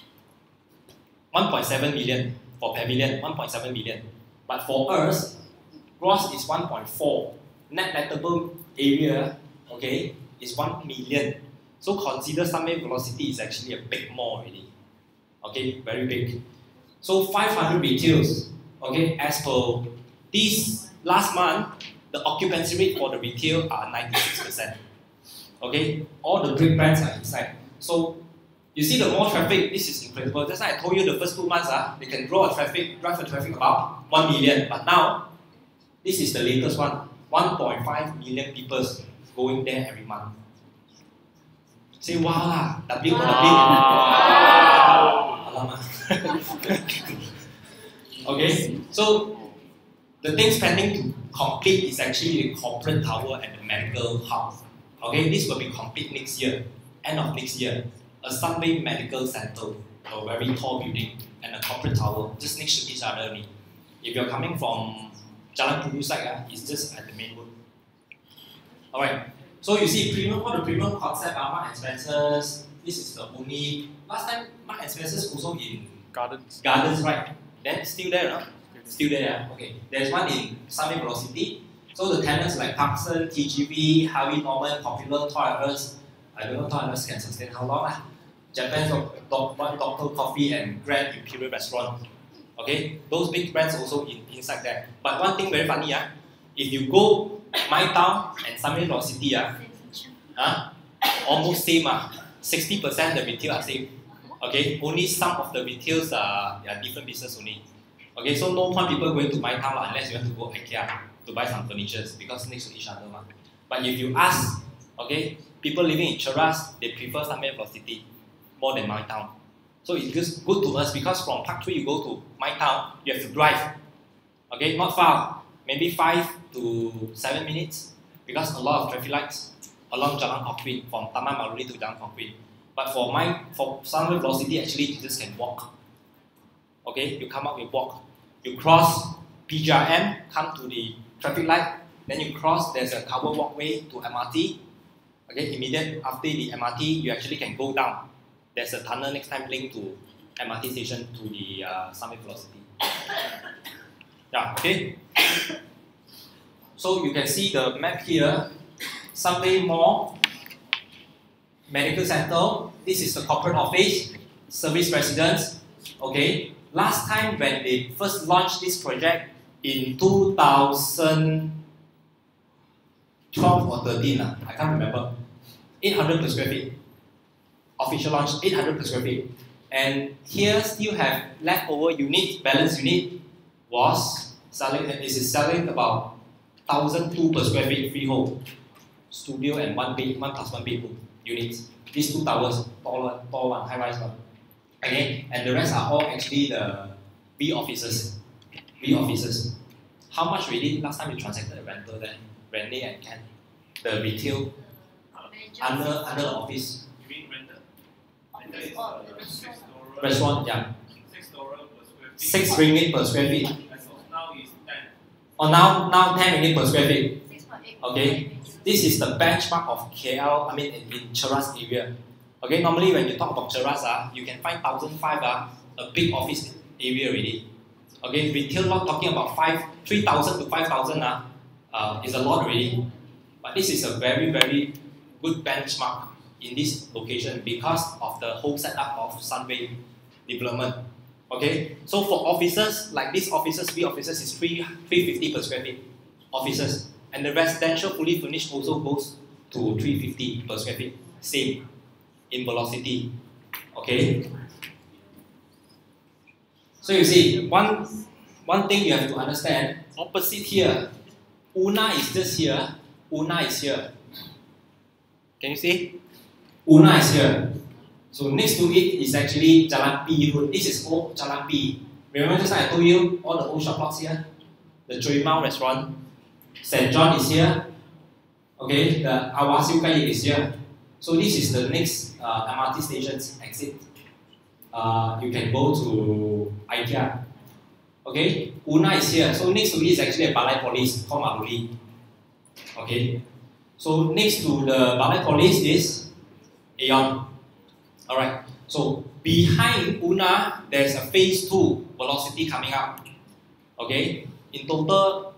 seven million for pavilion, one point seven million. But for us, gross is one point four. Net lettable area, okay, is one million. So consider sunway velocity is actually a big mall already. Okay, very big. So five hundred retails. Okay, as per this last month, the occupancy rate for the retail are ninety-six percent. Okay, all the big brands are inside. So you see the mall traffic, this is incredible. Just like I told you the first two months, uh, they can draw a traffic, drive a traffic about one million. But now, this is the latest one. one point five million people going there every month. Say wow lah, W O W. Alamak. Okay, so the things pending to complete is actually the corporate tower and the medical hub. Okay, this will be complete next year, end of next year. A Sunway Medical Center, a very tall building, and a corporate tower just next to each other only. If you're coming from Jalan Puru side, uh, it's just at the main road. Alright, so you see premium, what the premium concept are Marks and Spencer's. This is the only, last time Marks and Spencer's also in Gardens. Gardens, right? Then still there, no? Still there, yeah? Okay. There's one in Sunway Velocity. So the tenants like Parkson, T G V, Harvey Norman, Popular, Toys R Us. I don't know Toys R Us can sustain how long. Uh? Japan's doc, one Doctor Coffee and Grand Imperial Restaurant. Okay, those big brands also in, inside there. But one thing very funny, uh, if you go my town and Sunway Velocity, uh, uh, almost same. Uh, sixty percent the retail are same. Okay, only some of the retails are, are different business only. Okay, so no point people going to my town uh, unless you want to go IKEA to buy some furniture because next to each other. Uh. But if you ask, okay, people living in Cheras, they prefer Sunway Velocity more than my town. So it's just good to us because from Park three you go to my town, you have to drive. Okay, not far, maybe five to seven minutes because a lot of traffic lights along Jalan Concrete from Taman Maruri to Jalan Concrete. But for my for Sunway Velocity, actually you just can walk. Okay, you come up, you walk, you cross P G R M, come to the traffic light, then you cross. There's a covered walkway to M R T. Okay, immediate after the M R T, you actually can go down. There's a tunnel next time linked to M R T station to the uh, Sunway Velocity. Yeah, okay. So you can see the map here. Sunway Mall, Medical Center. This is the corporate office, service residence. Okay. Last time when they first launched this project in two thousand twelve or thirteen, uh, I can't remember. eight hundred per square feet. Official launch, eight hundred per square feet. And here still have leftover unit, balance unit was selling, and this is selling about one thousand two per square feet freehold. Studio and one bed, one plus one bedroom units. These two towers, tall one, tall one, high rise one. Okay, and the rest are all actually the B offices. B offices. How much really last time you transacted the rental there? Renee and Ken. The retail under under the office. You mean rental? Rental is uh, six dollar. Restaurant, yeah. Six dollar per square feet. Six ringgit per square feet. As of now is ten. Or now, now ten ringgit per square feet. Okay, this is the benchmark of K L, I mean in, in Cheras area. Okay, normally when you talk about Cheras, uh, you can find one thousand five, uh, a big office area already. Okay, retail lot talking about five, three thousand to five thousand uh, uh, is a lot already. But this is a very, very good benchmark in this location because of the whole setup of Sunway development. Okay, so for offices, like these offices, B offices is three fifty per square feet offices. And the residential fully furnished also goes to three fifty per square feet, same in velocity. Okay. So you see, one one thing you have to understand, opposite here, Una is just here, Una is here. Can you see? Una is here. So next to it is actually Jalan P Road. This is old Jalan P. Remember just like I told you, all the old shop blocks here? The Joy Mao restaurant. Saint John is here. Okay, the I Q I Elite is here. So this is the next uh, M R T station's exit. Uh, you can go to IKEA. Okay, Una is here. So next to it is actually a Balai Police called Maruli. Okay, so next to the Balai Police is Aeon. Alright, so behind Una, there's a phase two velocity coming up. Okay, in total,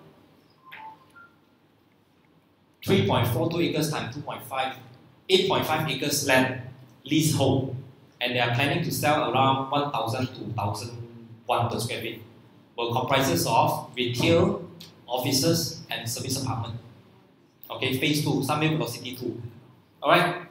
three point four two acres times two point five, eight point five acres land, leasehold. And they are planning to sell around one thousand to one thousand one per square feet. Well, comprises of retail, offices, and service apartment. Okay, phase two, Sunway velocity two. Alright?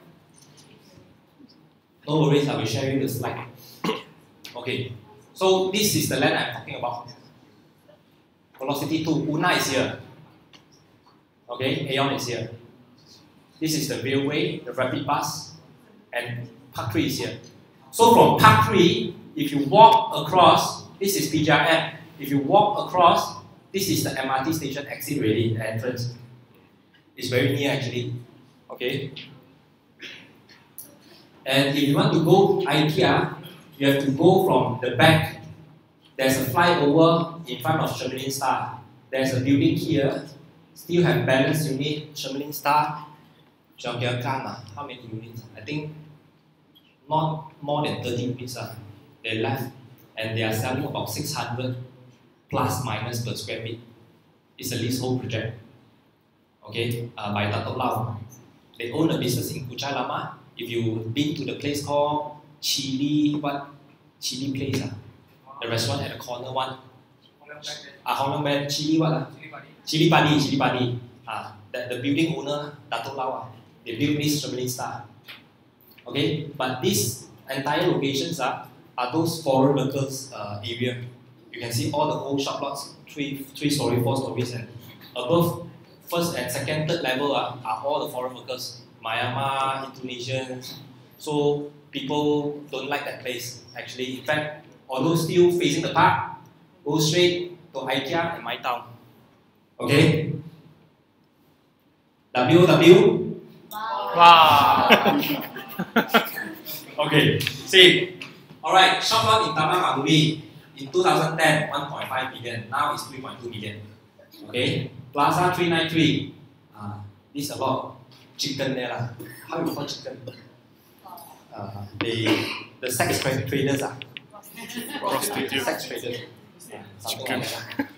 No worries, I will share you the slide. Okay, so this is the land I'm talking about. Velocity two, Una is here. Okay, Aeon is here. This is the railway, the rapid bus, and Park three is here. So from Park three, if you walk across, this is P J R M. If you walk across, this is the M R T station exit ready, the entrance. It's very near actually. Okay. And if you want to go IKEA, you have to go from the back. There's a flyover in front of Shermelin Star. There's a building here. Still have balance unit, Shermelin Star. How many units? I think not more than thirty units. Uh, they left. And they are selling about six hundred plus minus per square feet. It's a leasehold project. Okay, uh, by Dato Lau. They own a business in Kuchai Lama. If you've been to the place called Chili, what? Chili place, uh? The restaurant at the corner one. Ah, Hong Long Band, Chili what? Uh? Chili Padi, Chili Padi. Ah, the, the building owner, Dato Lau, uh, they built this Shermelin Star. Okay, but these entire locations uh, are those foreign workers uh, area. You can see all the old shop lots, three, three story, four stories, and above first and second, third level uh, are all the foreign workers. Myanmar, Indonesians. So people don't like that place. Actually, in fact, although still facing the park, go straight to IKEA and my town. Okay. W W. Wow. Okay. See. All right. Shop lot in Taman Maruli in two thousand ten, one point five million. Now it's three point two million. Okay. Plaza three ninety-three. Uh, this is a lot. Chicken there lah. How you call chicken? Uh, the the sex tra traders ah. Prostitute. Sex traders. Yeah, something like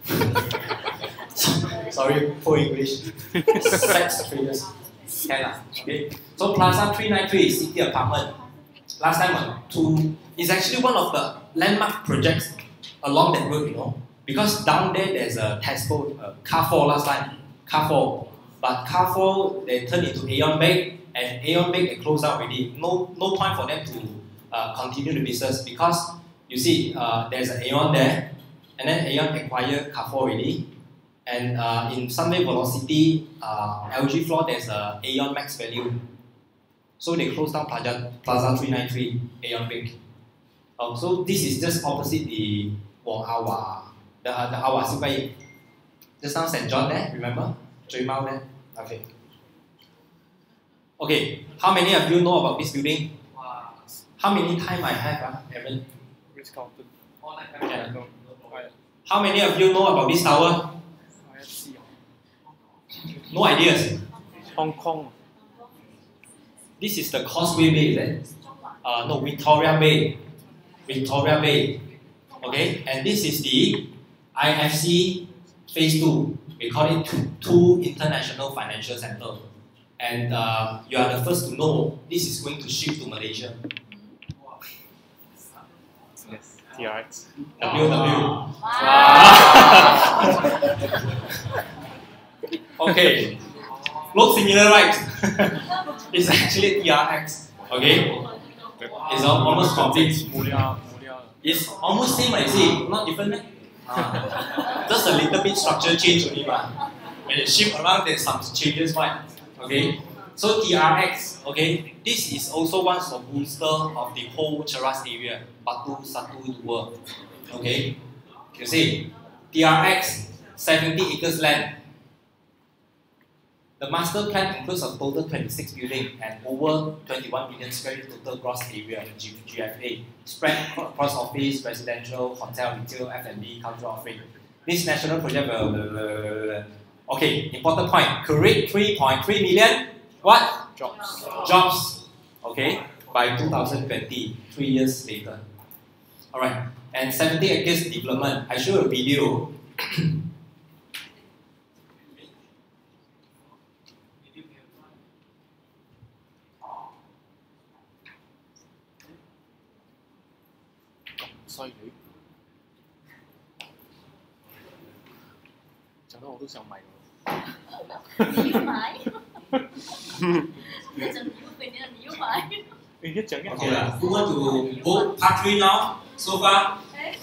that. Sorry, poor English. Sex traders. Can lah. Okay. So Plaza three ninety-three is city apartment. Last time on two. It's actually one of the landmark projects along that road, you know, because down there there's a Tesco, uh, Carrefour last time. Carrefour. But Carrefour, they turned into Aeon Bank, and Aeon Bank, they closed down already. No, no point for them to uh, continue the business because, you see, uh, there's an Aeon there, and then Aeon acquired Carrefour already. And uh, in Sunway Velocity, uh, L G floor, there's a Aeon Max Value. So they closed down Plaza, Plaza three ninety-three, Aeon Bank. Um, so this is just opposite the Wong Awa, the, uh, the Awa Sukai. Just now Saint John there, remember? Joy Mao there. Okay. Okay, how many of you know about this building? Wow. How many time I have, uh, Aaron? Risk counted. Yeah. How many of you know about this tower? No ideas. Hong Kong. This is the Causeway Bay, is it? Uh, no, Victoria Bay. Victoria Bay. Okay, and this is the I F C Phase two. We call it two, two International Financial Center. And uh, you are the first to know this is going to ship to Malaysia. Yes. T R X. W W. Okay. Looks similar, right? It's actually T R X. Okay? It's almost complete. Mulia, Mulia. It's almost same, I see. Not different, right? Ah. Just a little bit structure change only, but when you ship around, there's some changes, right? Okay? So T R X, okay, this is also one of the booster of the whole Cheras area, Batu Satu Dua. Okay? You see, T R X, seventy acres land. The master plan includes a total twenty-six buildings and over twenty-one million square feet total gross area, G F A, spread across office, residential, hotel, retail, F and B, cultural offering. This national project will, blah, blah, blah, blah. Okay, important point, create three point three million what? Jobs. Jobs, okay, by two thousand twenty, three years later. Alright, and seventy acres development. I show you a video. Sorry. 講得我都想買喎。 你要買？你就要俾你你要買。 你一講一 Okay lah. Who want to go part three now? So far?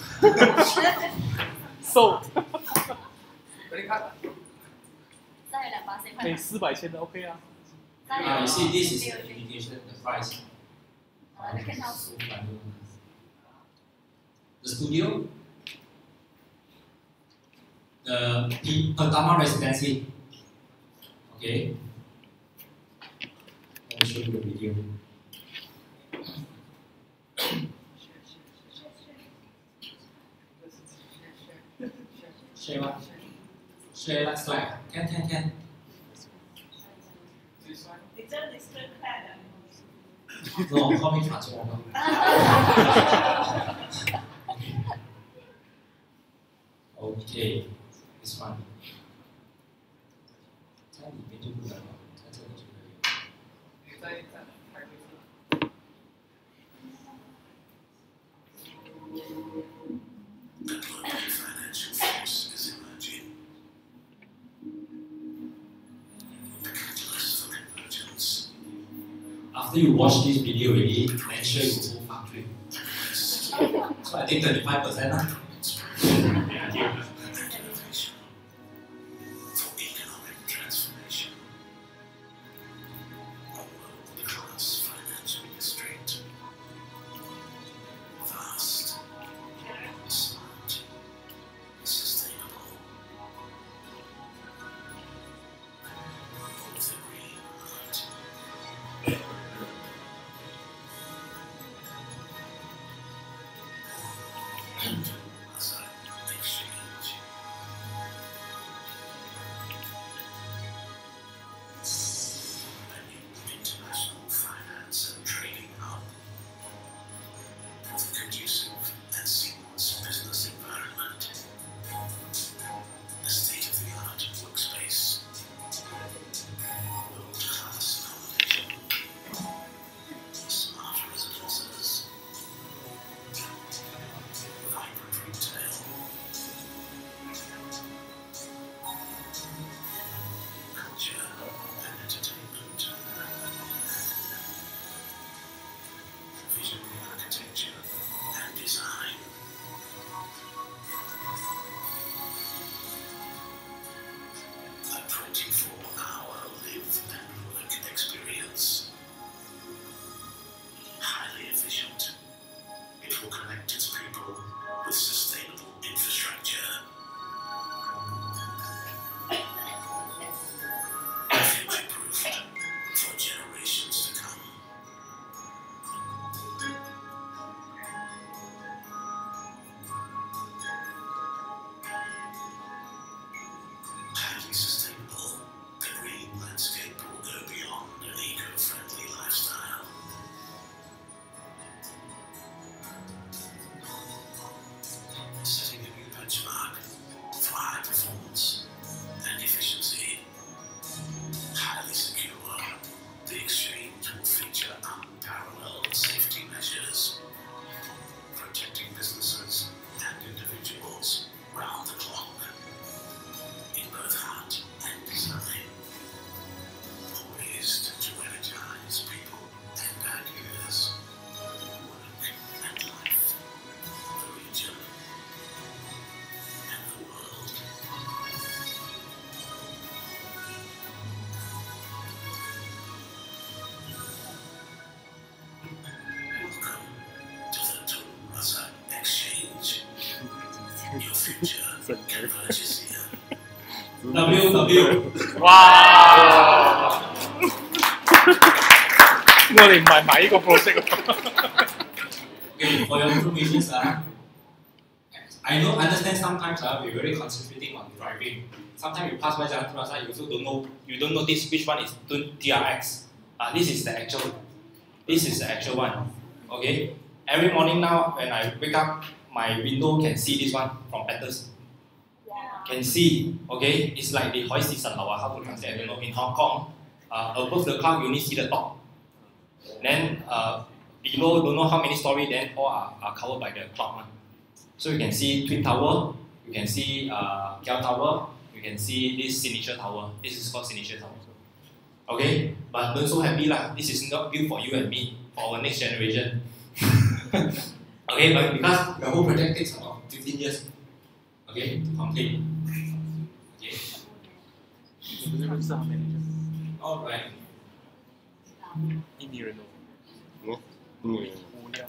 So， 再兩百四塊。 誒四百千的 OK 啊。 Uh, you see, this is the indication, the price. 啊，你看到數。 The studio, the Pertama Residency. Okay. Let me show you the video. Share what? Share that slide. Can, can, can. No, call me transformer. Okay, this one. 在里面就不能了，在这里就可以。After you watch this video already, then sure you go factory. So I think thirty-five percent lah. Thank you. different. W W. Wow! 我哋唔係買呢個 project Okay, for your information, sir. I know, understand sometimes uh, we're very concentrating on driving. Sometimes you pass by Jalan Plaza, you also don't know, you don't notice which one is T R X. Uh, this is the actual, this is the actual one. Okay. Every morning now, when I wake up, my window can see this one from Peters. Can see. Okay. It's like the hoist is how to translate. I don't know. In Hong Kong, uh, above the cloud, you only see the top. Then uh, below, don't know how many stories. Then all are, are covered by the cloud one. So you can see Twin Tower, you can see uh, Kiao Tower, you can see this Signature Tower. This is called Signature Tower. Okay, but don't so happy lah. This is not built for you and me, for our next generation. Okay, but because the whole project takes about fifteen years. Okay, to complete. Okay. All right. 印尼人哦， 嗯， 无聊。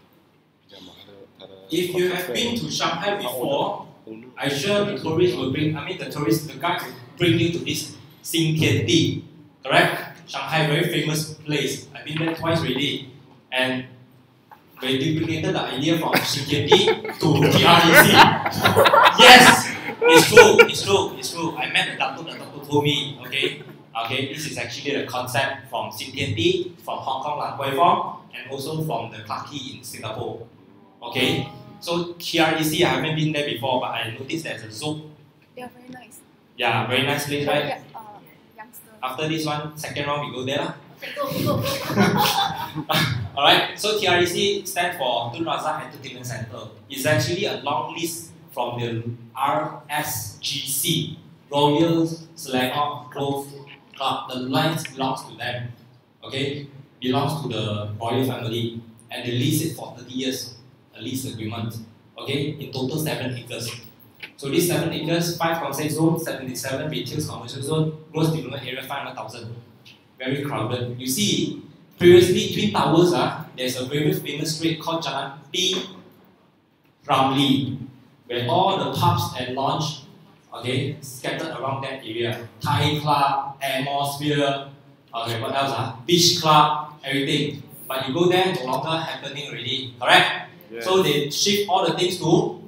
If you have been to Shanghai before, I'm sure the tourists will bring, I mean the tourists, the guide will bring you to this Xintiandi, correct? Shanghai, very famous place. I've been there twice already. And they duplicated the idea from Xintiandi to T R E C. Yes, it's true, it's true, it's true. I met the doctor, the doctor told me, okay, okay, this is actually the concept from Xintiandi, from Hong Kong, Lan Kwai Fong, and also from the Clarke Quay in Singapore. Okay, so T R E C, I haven't been there before, but I noticed there's a zoo. They are very nice. Yeah, very nice place, right? Yeah, uh, youngster. After this one, second round, we go there. Lah. Okay, go, go, go. Alright, so T R E C stands for Tun Razak Entertainment Center. It's actually a long list from the R S G C, Royal Selangor Golf Club. The lines belongs to them. Okay, belongs to the royal family, and they lease it for thirty years. A lease agreement. Okay, in total seven acres. So these seven acres, five concession zones, seventy-seven retail commercial zone, gross development area five hundred thousand. Very crowded. You see, previously Twin Towers, uh, there's a very famous street called Jalan P. Ramlee, where all the pubs and lounge, okay, scattered around that area. Thai club, atmosphere, okay, what else? Uh? Beach club, everything. But you go there, no longer happening already, correct? Yeah. So they shift all the things to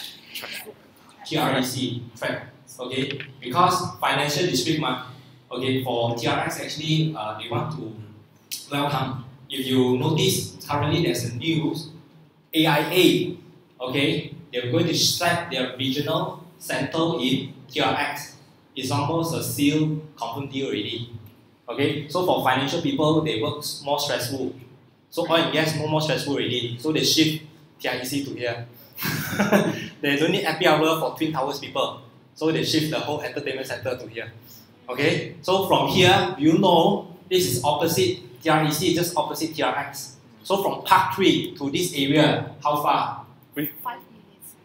T R E C, track, okay? Because financial district, okay, for T R X actually, uh, they want to welcome. If you notice, currently there's a news, A I A, okay, they're going to set their regional center in T R X. It's almost a seal confirmed deal already, okay? So for financial people, they work more stressful. So oil and gas no more stressful already. So they shift T R E C to here. They don't need happy hour for Twin Towers people. So they shift the whole entertainment center to here. Okay? So from here, you know, this is opposite T R E C, just opposite T R X. So from Park three to this area, how far? Five minutes.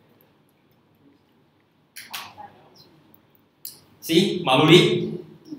See? Maluri?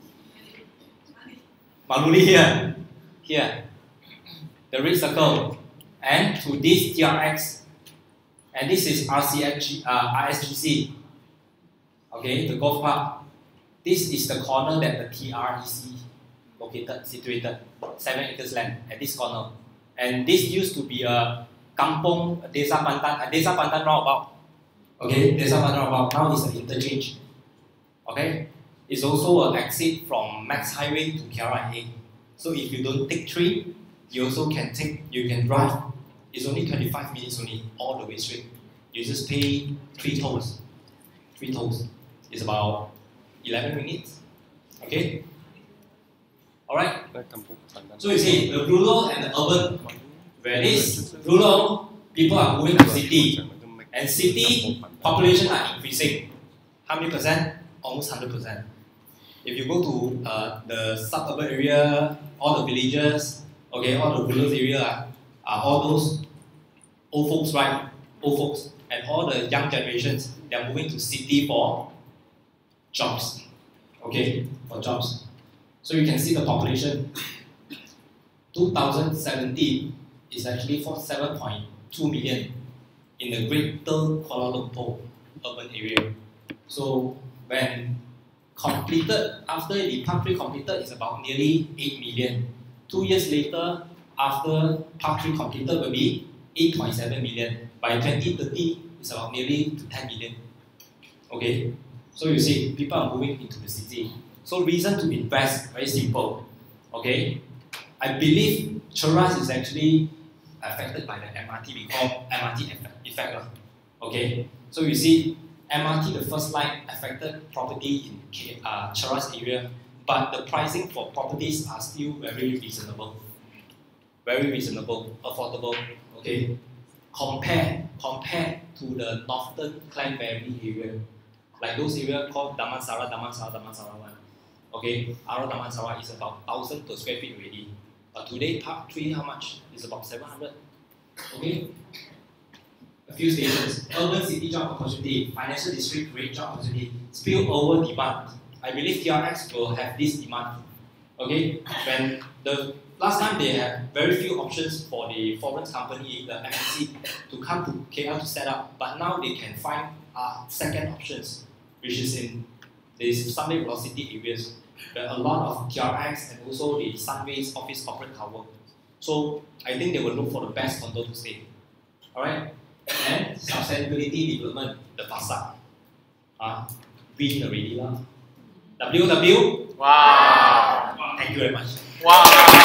Maluri here. Here. The red circle. And to this T R X. And this is R C F G, uh, R S G C. Okay, the golf club. This is the corner that the T R E C located, situated. Seven acres land at this corner. And this used to be a kampong, a Desa Pantan, a Desa Pantan roundabout. Okay, Desa Pantan roundabout. Now it's an interchange. Okay, it's also an exit from Max Highway to K R I A. So if you don't take three, you also can take, you can drive. It's only twenty-five minutes only, all the way straight. You just pay three tolls. Three tolls. It's about eleven minutes. Okay? Alright? So you see, the rural and the urban, where this rural, people are moving to city. And city population are increasing. How many percent? Almost one hundred percent. If you go to uh, the suburban area, all the villages, okay, all the rural area, are all those old folks, right? Old folks. And all the young generations, they are moving to city for jobs. Okay? For jobs. So you can see the population. two thousand seventeen is actually forty-seven point two million in the greater Kuala Lumpur. urban area. So when completed, after the Park three completed, it's about nearly eight million. Two years later, after Park three completed, will be eight point seven million. By twenty thirty, it's about nearly to ten million. Okay, so you see, people are moving into the city. So reason to invest, very simple. Okay, I believe Cheras is actually affected by the M R T, we call M R T effect. effect okay, so you see, M R T, the first line, affected property in K, uh, Cheras area, but the pricing for properties are still very reasonable. Very reasonable, affordable, okay? Compare, compare to the northern Cranberry area, like those areas called Damansara, Damansara, Damansara one. Okay, our Damansara is about one thousand per square feet already. But today, Park three, how much? It's about seven hundred. Okay? A few stations. Urban city job opportunity, financial district rate job opportunity, spillover demand. I believe T R X will have this demand. Okay? When the last time they had very few options for the foreign company, the M N C, to come to K L to set up, but now they can find uh, second options, which is in the Sunway Velocity areas. There are a lot of T R X and also the Sunway's office corporate tower. So I think they will look for the best condo to stay. Alright? And sustainability development, the facade. Uh, green already lah. W W. Wow. Thank you very much. Wow.